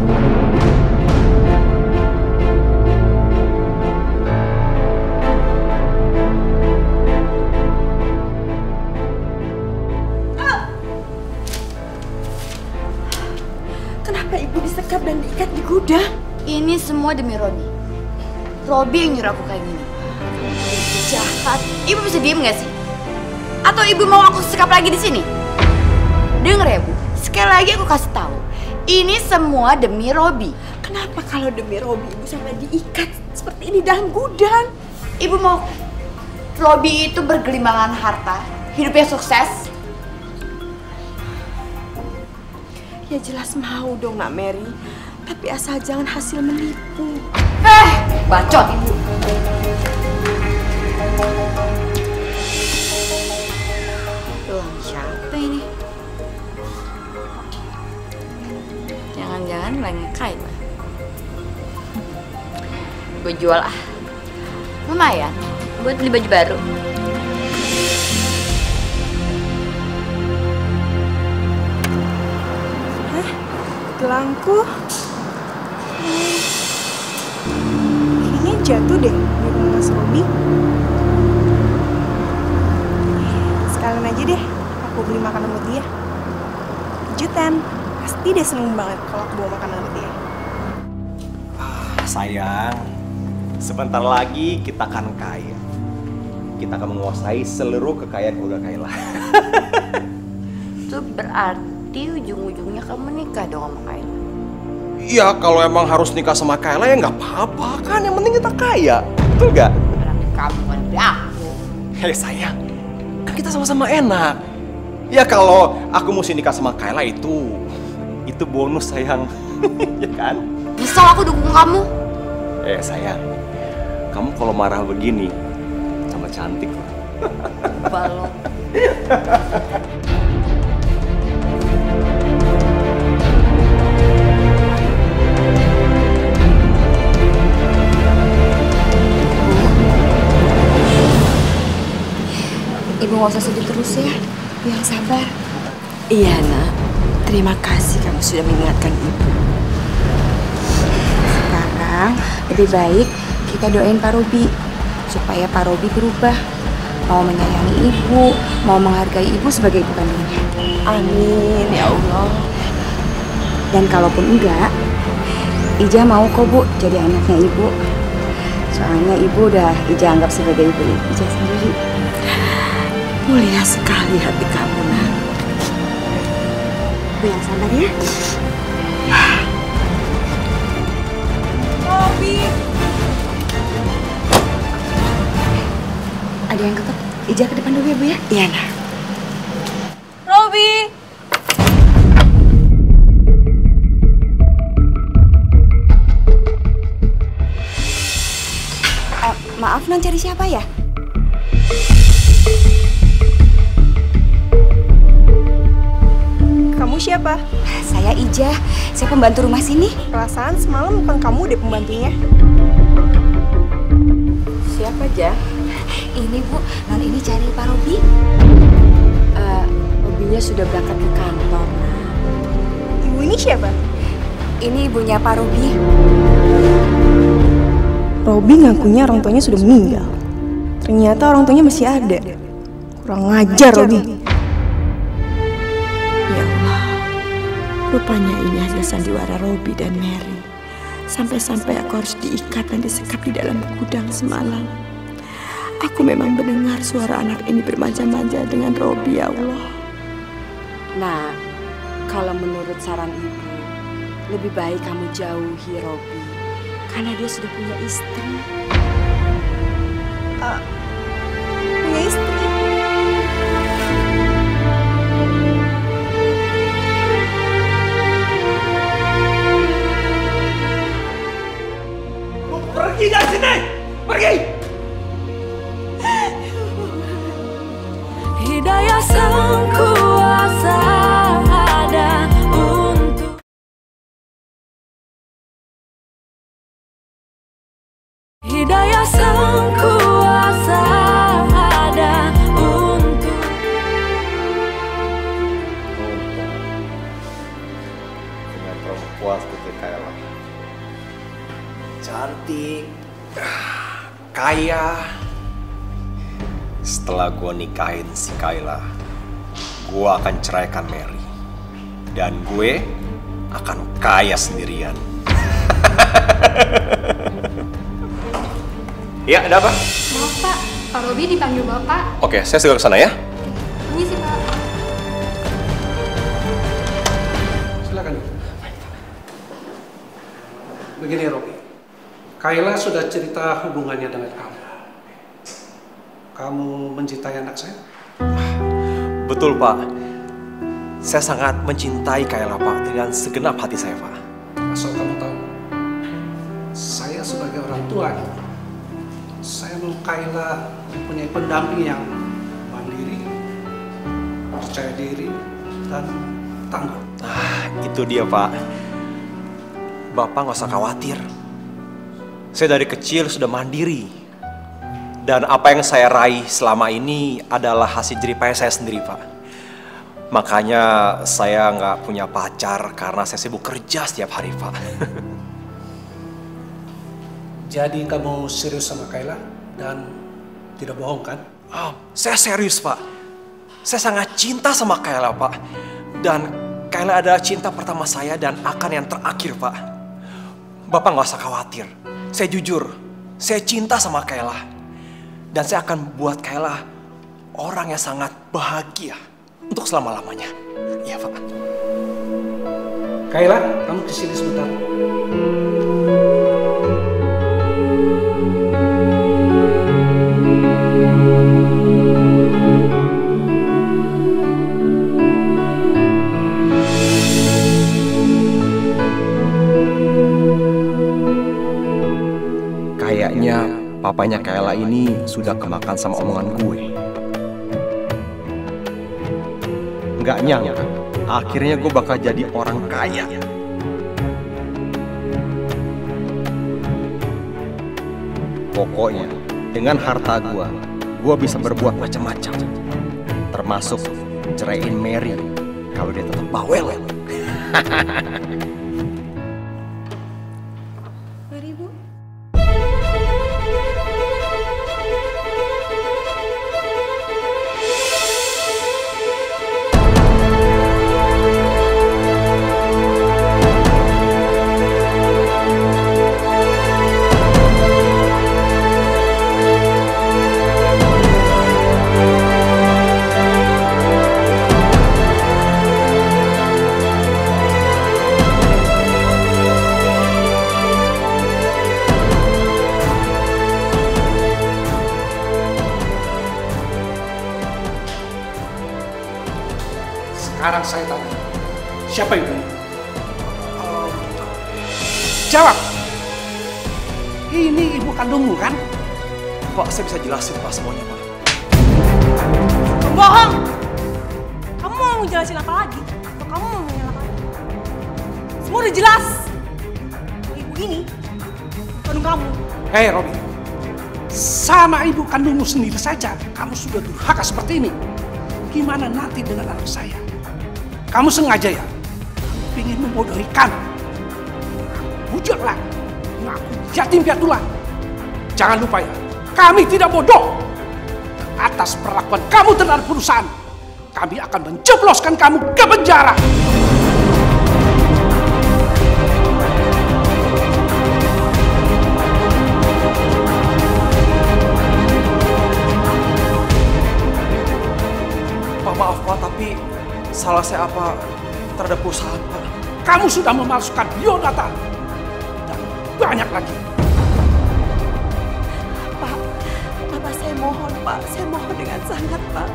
Kenapa ibu disekap dan diikat di gudang? Ini semua demi Robby. Robby yang nyuruh aku kayak gini. Jahat. Ibu bisa diem gak sih? Atau ibu mau aku sekap lagi di sini? Dengar ya Bu, sekali lagi aku kasih tahu. Ini semua demi Robby. Kenapa kalau demi Robby ibu sampai diikat seperti ini dalam gudang? Ibu mau Robby itu bergelimbangan harta, hidupnya sukses. Ya jelas mau dong Nak Mary. Tapi asal jangan hasil menipu. Bacot ibu. Uang siapa ini? Jangan-jangan lagi Kayla. Gue jual ah. Lumayan buat beli baju baru. Gelangku. Kayaknya jatuh deh di rumah Mas Robby. Sekalian aja deh, aku beli makanan buat dia. Kejutan, pasti dia seneng banget kalau aku bawa makanan buat dia. Sayang, sebentar lagi kita akan kaya. Kita akan menguasai seluruh kekayaan keluarga Kayla. Itu berarti ujung-ujungnya kamu nikah dong sama Kayla. Iya, kalau emang harus nikah sama Kayla ya nggak apa-apa kan. Yang penting kita kaya, betul nggak? Berarti kamu kan aku. Hei sayang, kan kita sama-sama enak. Ya kalau aku mesti nikah sama Kayla itu bonus sayang, ya kan? Misal aku dukung kamu. Sayang, kamu kalau marah begini sama cantik loh. Balok. Ibu nggak usah sedih terus ya, yang sabar. Iya Nak, terima kasih kamu sudah mengingatkan ibu. Sekarang lebih baik kita doain Pak Robby supaya Pak Robby berubah, mau menyayangi ibu, mau menghargai ibu sebagai ibu kandungnya. Amin ya Allah. Dan kalaupun enggak, Ija mau kok Bu jadi anaknya ibu. Soalnya ibu udah Ija anggap sebagai ibu Ija sendiri. Mulia sekali hati kamu, Nak. Bu yang sabar ya. Robby. Ada yang ketok. Ija ke depan dulu ya Bu ya. Iya Nak. Robby. Maaf non, cari siapa ya? Kamu siapa? Saya Ija, saya pembantu rumah sini. Perasaan semalam bukan kamu deh pembantunya. Siapa aja? Ini Bu, non ini cari Pak Robby. Robbynya sudah berangkat ke kantor. Ibu ini siapa? Ini ibunya Pak Robby. Robby ngakunya orang tuanya sudah meninggal. Ternyata orang tuanya masih ada. Kurang ngajar Robby. Ya Allah, Rupanya ini hasil sandiwara Robi dan Mary. Sampai-sampai aku harus diikat dan disekap di dalam gudang semalam. Aku memang mendengar suara anak ini bermanja-manja dengan Robi, ya Allah. Nah, kalau menurut saran ibu, lebih baik kamu jauhi Robi. Karena dia sudah punya istri. Punya istri? Pergi dari sini! Pergi! Hidayah Sang Kuasa ada untuk Hidayah Sang Kuasa ada untuk Dengan perempuan seperti Kayla. Cantik, kaya. Setelah gue nikahin si Kayla, gue akan ceraikan Mary. Dan gue akan kaya sendirian. Ya, ada apa? Maaf Pak, Pak Robi dipanggil Bapak. Oke, saya segera ke sana ya. Ini sih Pak. Silakan. Begini Robi, Kayla sudah cerita hubungannya dengan kamu. Kamu mencintai anak saya? Betul, Pak. Saya sangat mencintai Kayla, Pak, dengan segenap hati saya, Pak. Asal kamu tahu, saya sebagai orang tua, saya mau Kayla mempunyai pendamping yang mandiri, percaya diri, dan tangguh. Itu dia, Pak. Bapak nggak usah khawatir. Saya dari kecil sudah mandiri. Dan apa yang saya raih selama ini adalah hasil jerih payah saya sendiri, Pak. Makanya saya nggak punya pacar karena saya sibuk kerja setiap hari, Pak. Jadi kamu serius sama Kayla dan tidak bohong kan? Saya serius, Pak. Saya sangat cinta sama Kayla, Pak. Dan Kayla adalah cinta pertama saya dan akan yang terakhir, Pak. Bapak nggak usah khawatir. Saya jujur, saya cinta sama Kayla. Dan saya akan buat Kayla orang yang sangat bahagia untuk selama-lamanya. Iya, Pak. Kayla, kamu kesini sebentar. Kayaknya papanya Kayla ini sudah kemakan sama omongan gue. Nggak nyangka, akhirnya gue bakal jadi orang kaya. Pokoknya, dengan harta gue bisa berbuat macam-macam. Termasuk ceraiin Mary kalau dia tetap bawel. Mari, Bu. Sekarang saya tanya, siapa ibunya? Jawab! Ini ibu kandungmu kan? Pak, saya bisa jelasin, Pak, semuanya, Pak. Bohong! Kamu mau jelasin apa lagi? Atau kamu mau nanya apa lagi? Semua udah jelas. Ibu ini kandung kamu. Hei Robi, sama ibu kandungmu sendiri saja kamu sudah durhaka seperti ini. Gimana nanti dengan anak saya? Kamu sengaja ya? Ingin membodohi kami? Bujaklah, ngaku yatim piatu lah. Jangan lupa ya, kami tidak bodoh. Atas perlakuan kamu terhadap perusahaan, kami akan menjebloskan kamu ke penjara. salah saya apa terhadap perusahaan, Pak? Kamu sudah memalsukan biodata. Dan banyak lagi. Pak, Bapak saya mohon Pak, saya mohon dengan sangat Pak.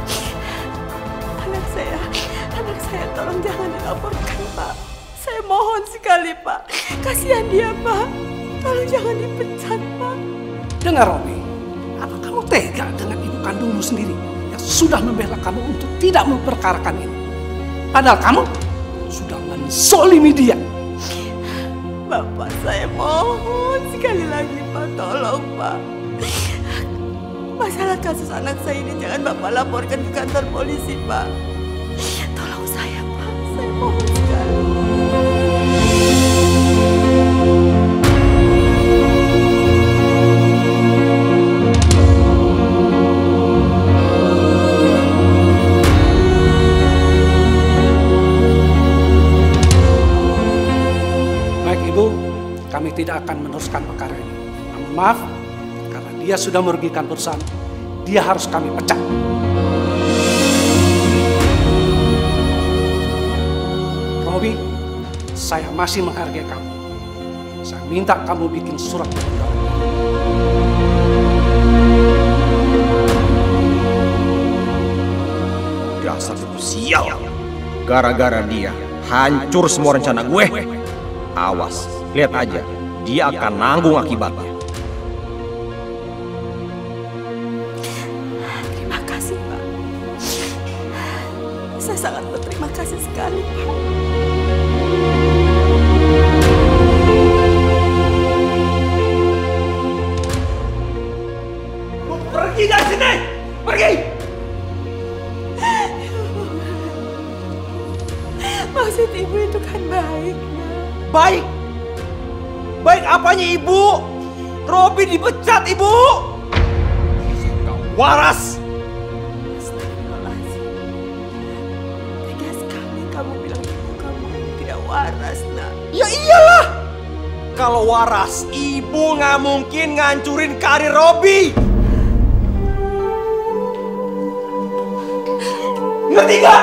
Anak saya tolong jangan dilaporkan Pak. Saya mohon sekali Pak, kasihan dia Pak. Tolong jangan dipecat Pak. Dengar Robi, apa kamu tega dengan ibu kandungmu sendiri yang sudah membela kamu untuk tidak memperkarakan ini? Padahal kamu sudah menzolimi dia. Bapak saya mohon sekali lagi Pak, tolong Pak. Masalah kasus anak saya ini jangan Bapak laporkan ke kantor polisi Pak. Tolong saya Pak, saya mohon sekali. Baik Ibu, kami tidak akan meneruskan perkara ini. Namun maaf, karena dia sudah merugikan perusahaan, dia harus kami pecat. Robi, saya masih menghargai kamu. Saya minta kamu bikin surat pengunduran. Dasar itu sial. Gara-gara dia hancur semua rencana gue. Awas, lihat aja. Dia akan nanggung akibatnya. Terima kasih Pak. Saya sangat berterima kasih sekali Pak. Pergi dari sini! Pergi! Maksud Ibu itu kan baik. Baik? Baik apanya Ibu? Robi dipecat Ibu! Gak waras! Astagfirullahaladzim. Tega sekali kamu bilang ibu kamu tidak waras, nak. Ya iyalah! Kalau waras, Ibu nggak mungkin ngancurin karir Robi! Ngerti nggak?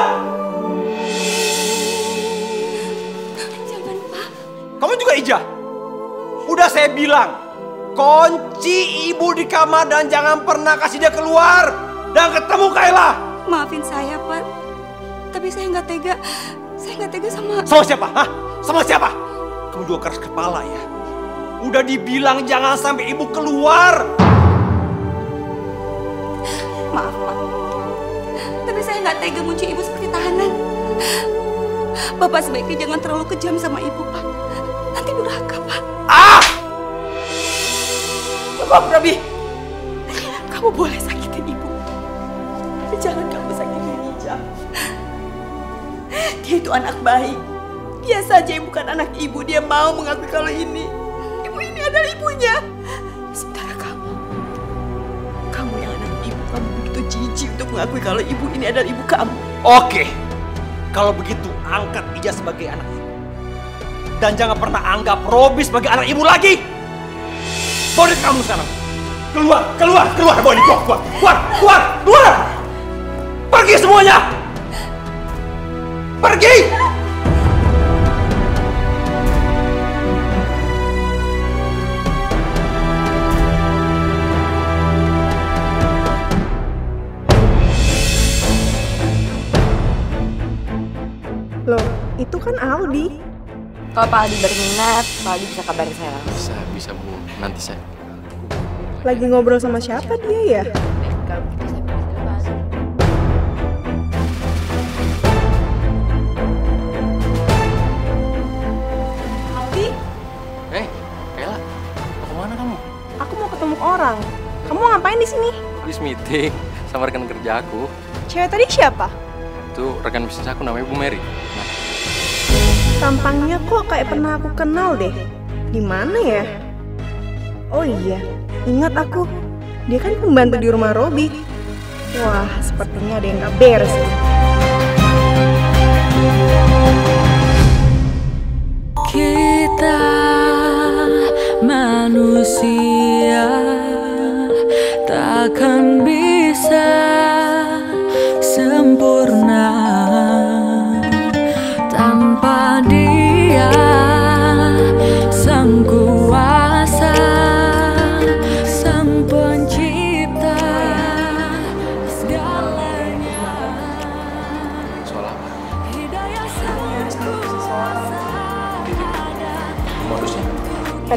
Jangan Pak. Kamu juga Ija? Udah saya bilang, kunci Ibu di kamar dan jangan pernah kasih dia keluar dan ketemu Kayla. Maafin saya, Pak. Tapi saya nggak tega. Saya nggak tega sama... Sama siapa? Hah? Sama siapa? Kamu juga keras kepala ya. Udah dibilang jangan sampai Ibu keluar. Maaf, Pak. Tapi saya nggak tega muncul Ibu seperti tahanan. Bapak sebaiknya jangan terlalu kejam sama Ibu, Pak. Nanti durhaka, Pak. Ah! Cukup, Robi. Kamu boleh sakitin Ibu. Tapi jangan kamu sakitin Ija. Dia itu anak baik. Dia saja yang bukan anak Ibu. Dia mau mengakui kalau ini adalah ibunya. Sementara kamu yang anak Ibu, kamu begitu jijik untuk mengakui kalau ibu ini adalah ibu kamu. Oke, kalau begitu angkat Ija sebagai anak Ibu. Dan jangan pernah anggap Robi sebagai anak Ibu lagi. Bawa dia ke kamu sekarang. Keluar, bawa dia, keluar. Pergi semuanya. Pergi. Loh, itu kan Aldi. Kalau Pak Aldi berminat, Pak Aldi bisa kabarin saya langsung. Bisa Bu, nanti saya. Lagi ngobrol sama siapa dia ya? Kalau begitu saya pergi dulu, Pak Aldi. Aldi, Kayla, mau kemana kamu? aku mau ketemu orang. Kamu mau ngapain di sini? Habis meeting sama rekan kerja aku. Cewek tadi siapa? Itu rekan bisnis aku namanya Bu Mary. Nah, Tampangnya kok kayak pernah aku kenal deh. Di mana ya? Oh iya, ingat aku. Dia kan pembantu di rumah Robi. Wah, sepertinya ada yang gak beres nih. Kita manusia takkan bisa sempurna.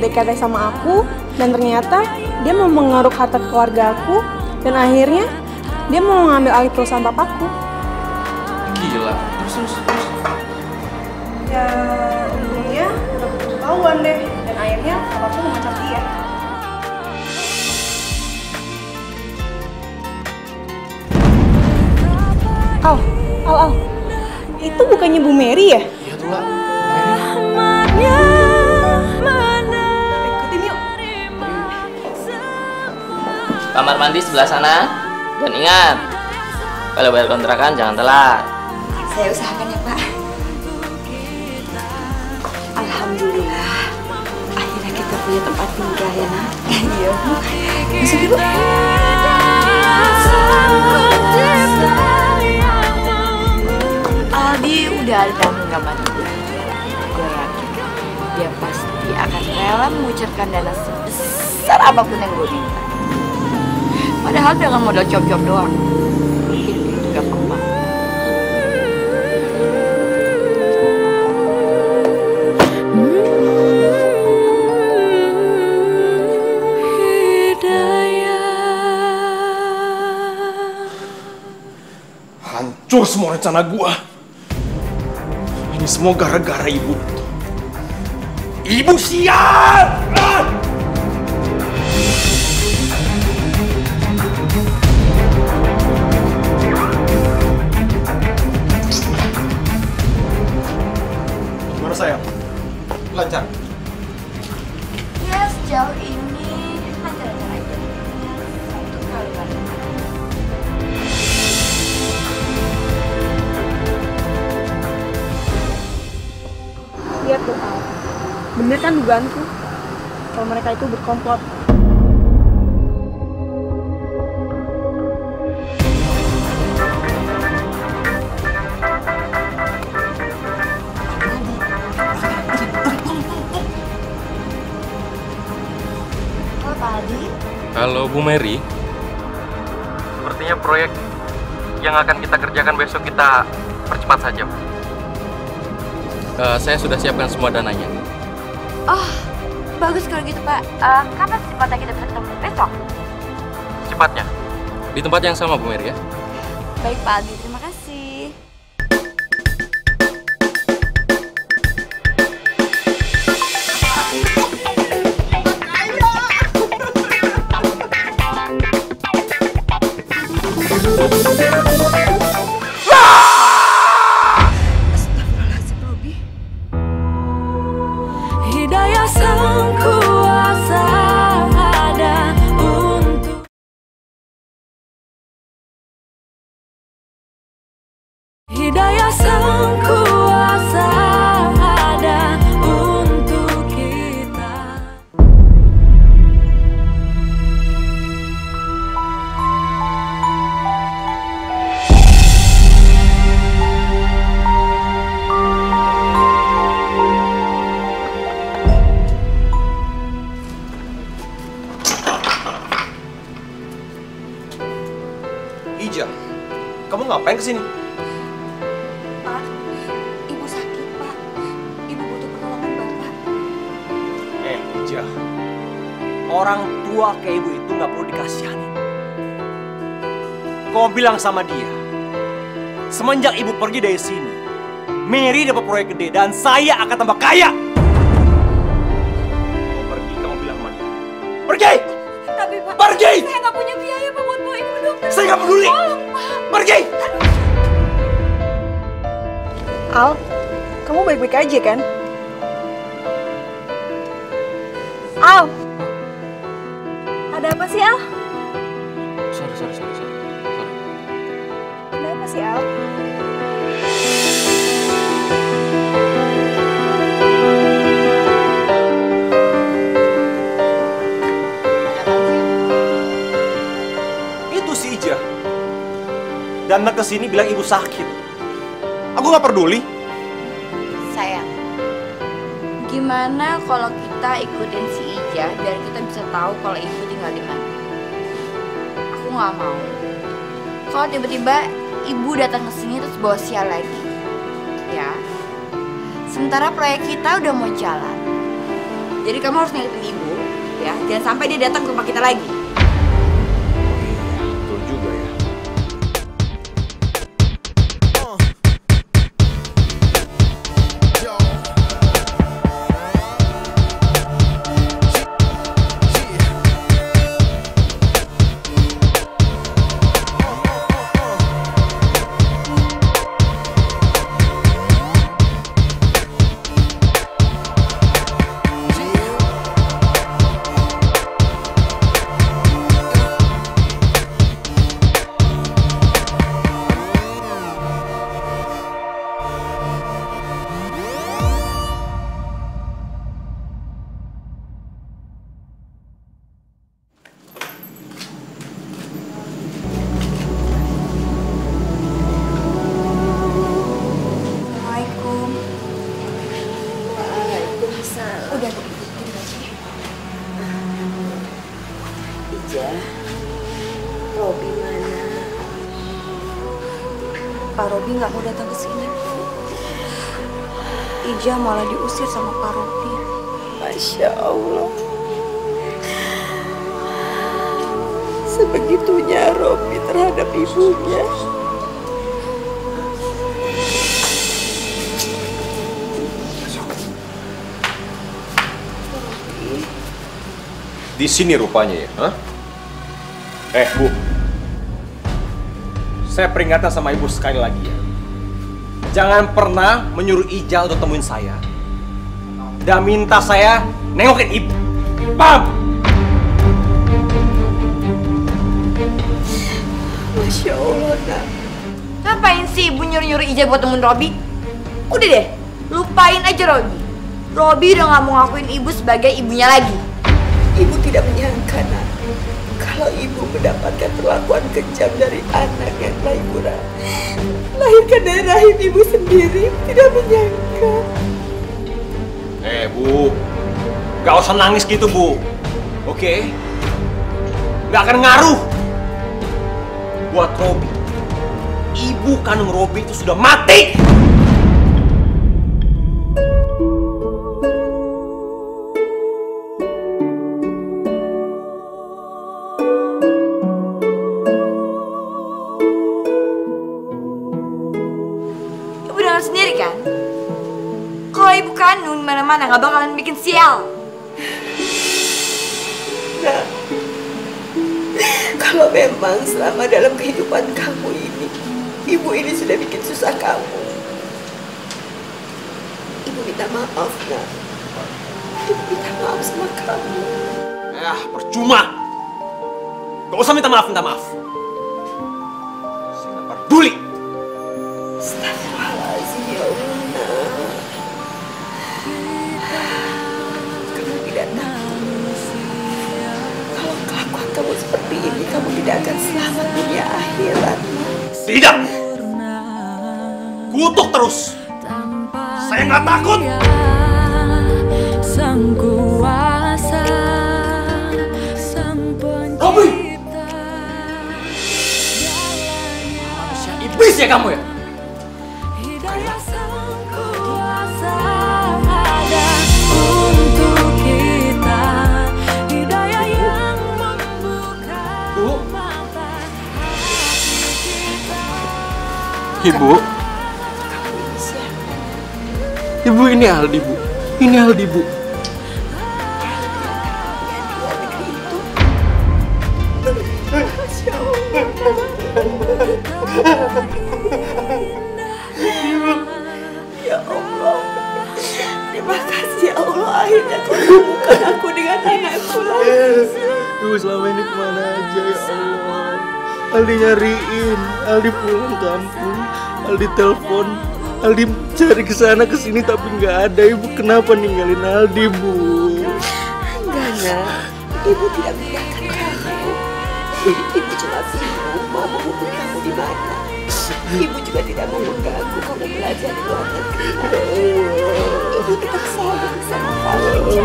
PDKT sama aku, dan ternyata dia mau mengeruk harta keluarga aku, dan akhirnya dia mau mengambil alih perusahaan papaku. Gila. Terus. Ya, untungnya udah ketahuan deh, dan akhirnya papaku memecat dia. Al, itu bukannya Bu Mary ya? Iya tuh lah. Ikutin yuk. Kamar mandi sebelah sana. Dan ingat, kalau bayar kontrakan jangan telat. Saya usahakan ya, Pak. Alhamdulillah, akhirnya kita punya tempat tinggal ya, Nak. Iya, Bu. Masuk yuk. Aldi udah ada dalam genggaman gue. Gue yakin dia pasti akan rela mengucurkan dana sebesar apapun yang gue minta. Padahal dengan modal job-job doang, hidup itu gampang banget. Hancur semua rencana gua. Ini semua gara-gara ibu. Ibu sial! Gimana sayang? Lancar? Ya sejauh ini lancar-lancar aja. Satu kali lagi. Lihat tuh, Al. Bener kan dugaanku? Kalau mereka itu berkomplot. Halo Bu Mary, sepertinya proyek yang akan kita kerjakan besok kita percepat saja. Saya sudah siapkan semua dananya. Oh, bagus kalau gitu Pak. Kapan cepatnya kita bisa ketemu? Besok? Cepatnya, di tempat yang sama Bu Mary ya. Baik Pak Aldi, terima kasih. Hidayah sang kuasa ada untuk Hidayah sang kuasa ada untuk kita. Ija, kamu ngapain kesini? Pak, Ibu sakit, Pak. Ibu butuh pertolongan Bapak. Ija, orang tua kayak ibu itu nggak perlu dikasihani. Kau bilang sama dia, semenjak ibu pergi dari sini, Mary dapat proyek gede dan saya akan tambah kaya. Kau pergi, kamu bilang sama dia. Pergi! Tapi Pak, pergi! Saya nggak punya biaya Pak buat bawa Ibu ke dokter. Saya nggak peduli. Tolong, Pak. Pergi! Al, kamu baik-baik aja kan? Al! Ada apa sih, Al? Sorry. Ada apa sih, Al? Itu si Ija. Dan kesini bilang ibu sakit. Aku nggak peduli. Sayang, gimana kalau kita ikutin si Ija biar kita bisa tahu kalau ibu tinggal di mana? Aku nggak mau. Kalau tiba-tiba ibu datang ke sini terus bawa sial lagi, ya. Sementara proyek kita udah mau jalan. Jadi kamu harus ngelipin ibu, ya. Jangan sampai dia datang ke rumah kita lagi. Betul juga ya. Robi mana? Pak Robi nggak mau datang ke sini. Ija malah diusir sama Pak Robi. Masya Allah. Sebegitunya Robi terhadap ibunya. Di sini rupanya ya, hah? Bu, saya peringatkan sama ibu sekali lagi ya. Jangan pernah menyuruh Ija untuk temuin saya. Dan minta saya nengokin ibu. Paham? Masya Allah, nak. Ngapain sih ibu nyuruh-nyuruh Ija buat temuin Robi? Udah deh, lupain aja Robi. Robi udah gak mau ngakuin ibu sebagai ibunya lagi. Ibu tidak menyangka, nak, kalau ibu mendapatkan perlakuan kejam dari anak yang telah ibu lahirkan dari rahim ibu sendiri. Tidak menyangka. Bu, gak usah nangis gitu, Bu. Oke? Gak akan ngaruh buat Robi. Ibu kandung Robi itu sudah mati. Sendiri kan, kalau ibu kandung mana-mana nggak bakalan bikin sial. Nah, kalau memang selama dalam kehidupan kamu ini, ibu ini sudah bikin susah kamu, ibu minta maaf, nak. Ibu minta maaf sama kamu. Percuma. Gak usah minta maaf. Saya nggak peduli. Astagfirullahaladzim, ya Allah, nak. Kamu tidak tahu kalau kelakuan kamu seperti ini, kamu tidak akan selamat dunia akhirat. Tidak. Kutuk terus. Saya nggak takut. Sang kuasa, sang pencipta. Manusia iblis ya kamu ya? Hidayah sang kuasa ada untuk kita. Hidayah yang membuka mata hati kita. Ibu. Ibu, ini Aldi, Bu. Ini Aldi, Bu. Ya Allah, terima kasih ya Allah, akhirnya kau menemukan aku dengan anakku lagi. Ibu selama ini kemana aja ya Allah? Aldi nyariin, Aldi pulang kampung, Aldi telepon, Aldi cari kesana kesini tapi nggak ada. Ibu kenapa ninggalin Aldi, Bu? Enggak, nak. Ibu tidak meninggalkan kamu. Ibu cuma sibuk mau menghubungi kamu di mana. Ibu juga tidak mau mengganggu kamu belajar di luar negeri. Ibu tetap sayang sama kamu.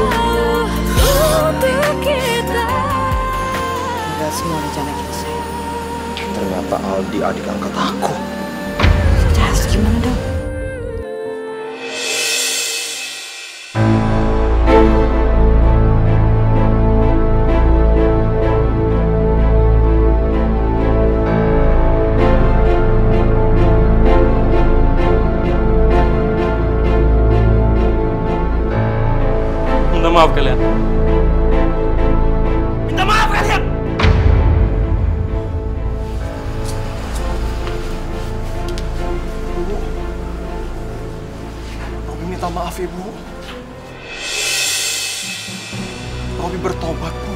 Gagal semua rencana kita, sayang. Ternyata Aldi adik angkat aku. Kita harus gimana dong? maaf kalian. Minta maaf kalian. Bu, Robi minta maaf ya, Bu. Robi bertobat, Bu.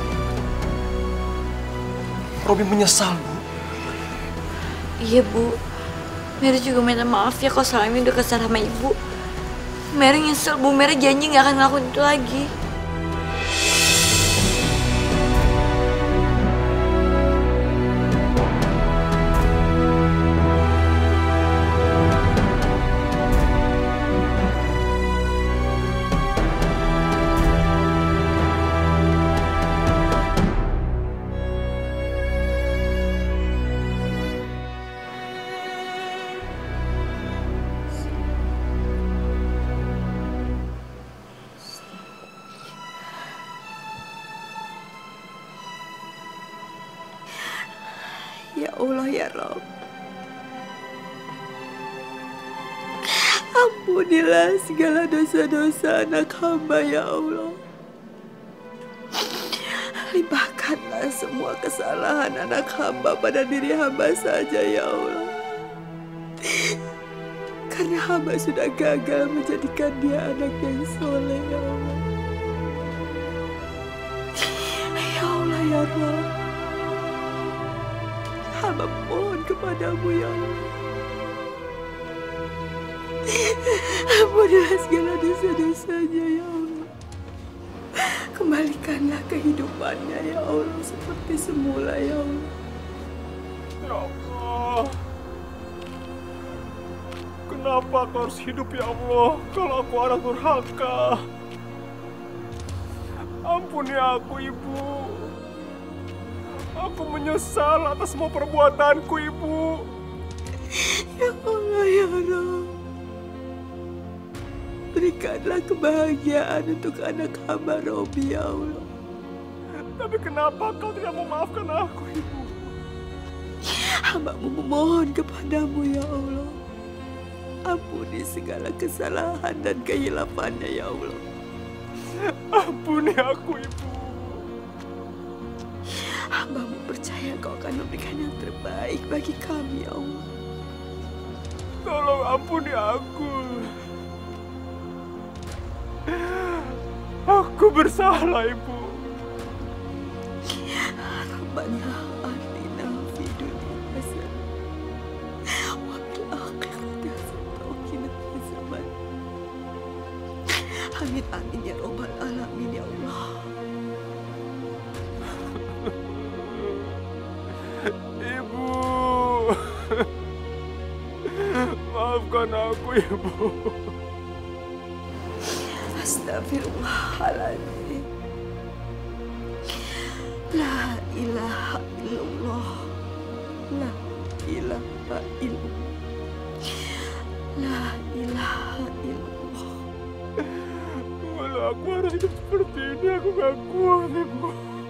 Robi menyesal, Bu. Iya, Bu. Mary juga minta maaf ya kalau selama ini udah kesal sama Ibu. Mary nyesel, Bu. Mary janji gak akan ngelakuin itu lagi. Ya Allah ya Rabb, ampunilah segala dosa-dosa anak hamba ya Allah. Limpahkanlah semua kesalahan anak hamba pada diri hamba saja ya Allah. Karena hamba sudah gagal menjadikan dia anak yang soleh ya Allah. Ya Allah ya Rabb, hamba mohon kepadamu ya Allah. Ampunilah segala dosa-dosanya ya Allah. Kembalikanlah kehidupannya ya Allah seperti semula ya Allah. Ya Allah, kenapa aku harus hidup ya Allah kalau aku anak durhaka? Ampuni aku, Ibu. Aku menyesal atas semua perbuatanku, Ibu. Ya Allah ya Rabb, berikanlah kebahagiaan untuk anak hamba Robi ya Allah. Tapi kenapa kau tidak memaafkan aku, Ibu? Hamba-Mu memohon kepadamu ya Allah. Ampuni segala kesalahan dan kehilafannya ya Allah. Ampuni aku, Ibu. Hamba-Mu percaya Kau akan memberikan yang terbaik bagi kami ya Allah. Tolong ampuni aku. Aku bersalah, Ibu. Rabbana atina fid dunya hasanah wa fil akhirati hasanah wa qina adzaban. Amin amin ya rabbal alamin ya Allah. Ibu, maafkan aku, Ibu. Astagfirullahaladzim. La ilaha illallah. La ilaha illallah. La ilaha illallah. Walau aku harus hidup seperti ini, aku gak kuat, Ibu.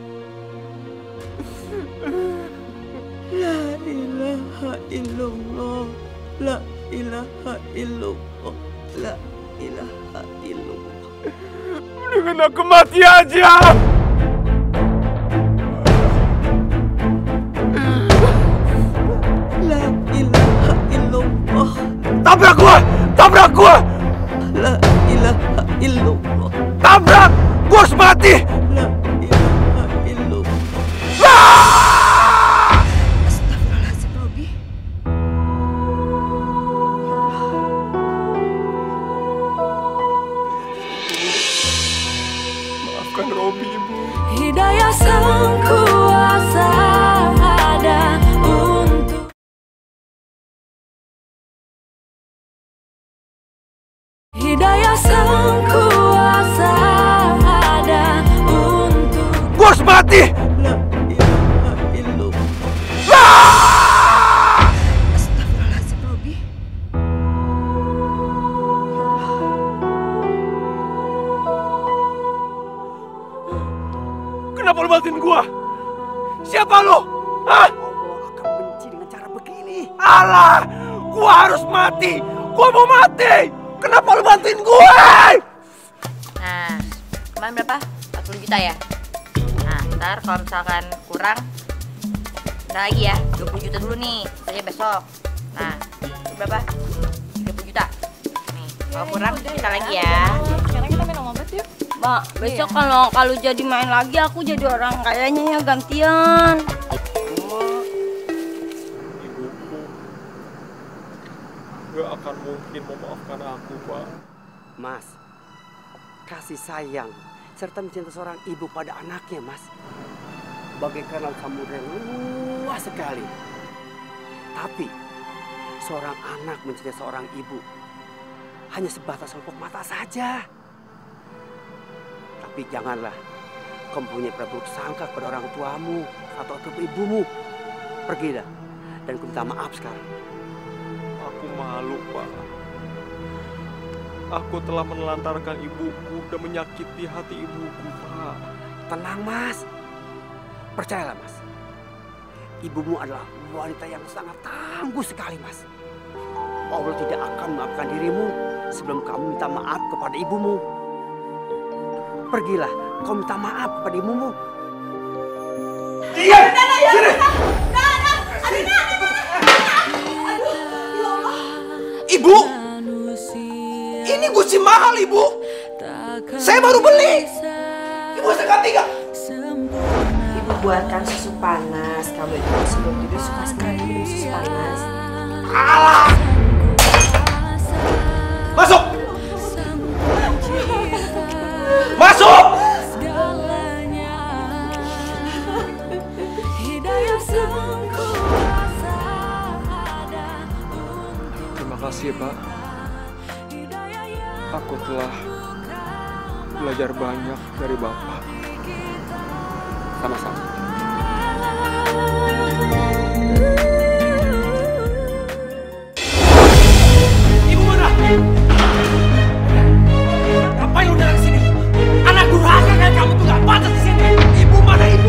La ilaha illallah. La ilaha illallah. La ilaha illallah. Mendingan aku mati aja. La ilaha illallah. Tabrak gua! Tabrak gua! La ilaha illallah. Tabrak! Gua harus mati! La ilaha illallah. Astagfirullahaladzim, Robi. Maafkan Robi, Ibu. Hidayah sang kuasa ada untuk Hidayah sang kuasa ada untuk Gua harus mati! La ilaha illallah. Astagfirullahaladzim, Robi. Kenapa lu bantuin gua? Siapa lu? Hah? Allah akan benci dengan cara begini. Alah! Gua harus mati! Gua mau mati! Kenapa lu bantuin gue? Nah, Kemarin berapa? 40 juta ya? Nah, ntar kalau misalkan kurang, ntar lagi ya, 20 juta dulu nih, saya besok. Nah, itu berapa? 30 juta. Nih, kalau kurang kita lagi ya. Sekarang kita main obat yuk. Mbak, besok kalau jadi main lagi aku jadi orang kayaknya ya gantian. Ibuku gak akan mungkin memaafkan aku, Pak. Mas, kasih sayang serta mencintai seorang ibu pada anaknya, Mas, bagaikan laut samudera yang luas sekali. Tapi seorang anak mencintai seorang ibu hanya sebatas pelupuk mata saja. Tapi janganlah kau mempunyai berburuk sangka kepada orang tuamu atau ibumu. Pergilah dan minta maaf sekarang. Aku malu, Pak. Aku telah menelantarkan ibuku dan menyakiti hati ibuku, Pak. Tenang, Mas. Percayalah, Mas. Ibumu adalah wanita yang sangat tangguh sekali, Mas. Allah tidak akan memaafkan dirimu sebelum kamu minta maaf kepada ibumu. Pergilah, kau minta maaf kepada ibumu. Diam! Sini! Ibu! Ini Gucci mahal, Ibu. Saya baru beli. Ibu saya tiga. Ibu buatkan susu panas. Kamu itu sebelum tidur suka sekali minum susu panas. Alah! Masuk! Masuk! Terima kasih, Pak. Aku telah belajar banyak dari Bapak. Sama-sama. Ibu mana? Ngapain lu datang sini? Anak durhaka kayak kamu tuh gak pantas di sini. Ibu mana, Ibu?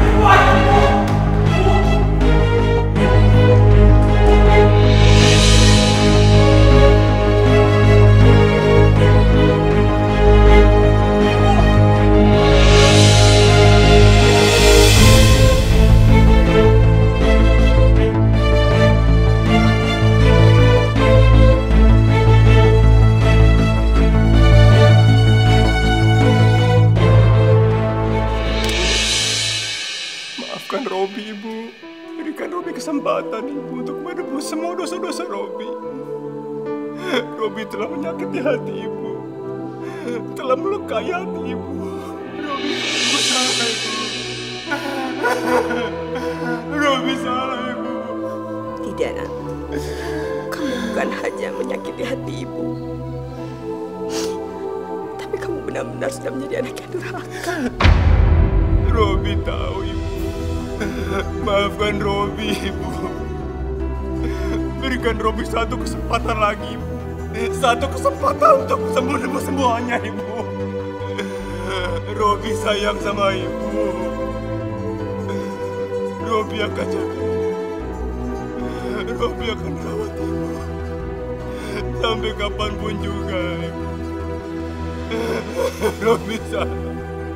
Maafkan Robi, Ibu. Berikan Robi kesempatan, Ibu, untuk menebus semua dosa-dosa Robi. Robi telah menyakiti hati Ibu. Telah melukai hati Ibu. Robi, Ibu salah, Ibu. Robi salah, Ibu. Tidak, Nak. Kamu bukan hanya menyakiti hati ibu, tapi kamu benar-benar sudah menjadi anak yang durhaka. Robi tahu, Ibu. Maafkan Robi, Ibu. Berikan Robi satu kesempatan lagi, Ibu. Satu kesempatan untuk sembuh semuanya, Ibu. Robi sayang sama Ibu. Robi akan jaga. Robi akan rawat Ibu. Sampai kapanpun juga, Ibu. Robi salah.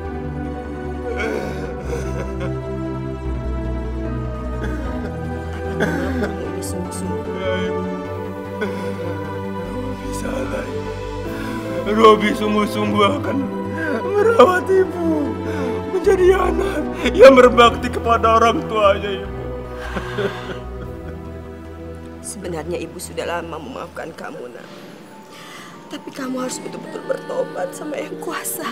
Kamu ini sungguh-sungguh. Ya, Ibu. Robi salah. Robi sungguh-sungguh akan merawat Ibu. Menjadi anak yang berbakti kepada orang tuanya, Ibu. Sebenarnya ibu sudah lama memaafkan kamu, Nak. Tapi kamu harus betul-betul bertobat sama Yang Kuasa.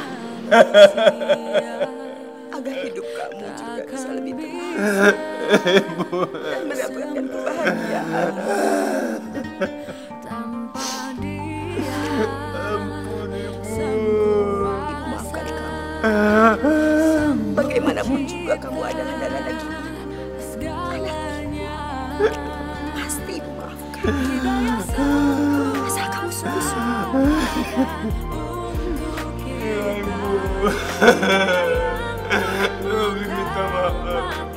Agar hidup kamu juga bisa lebih tenang dan mendapatkan kebahagiaan. Ampun, Ibu. Ibu maafkan kamu. Bagaimanapun juga kamu adalah darah daging anaknya. Pasti ibu maafkan. Asal kamu sungguh-sungguh. Ya, Ibu. Robi minta maaf.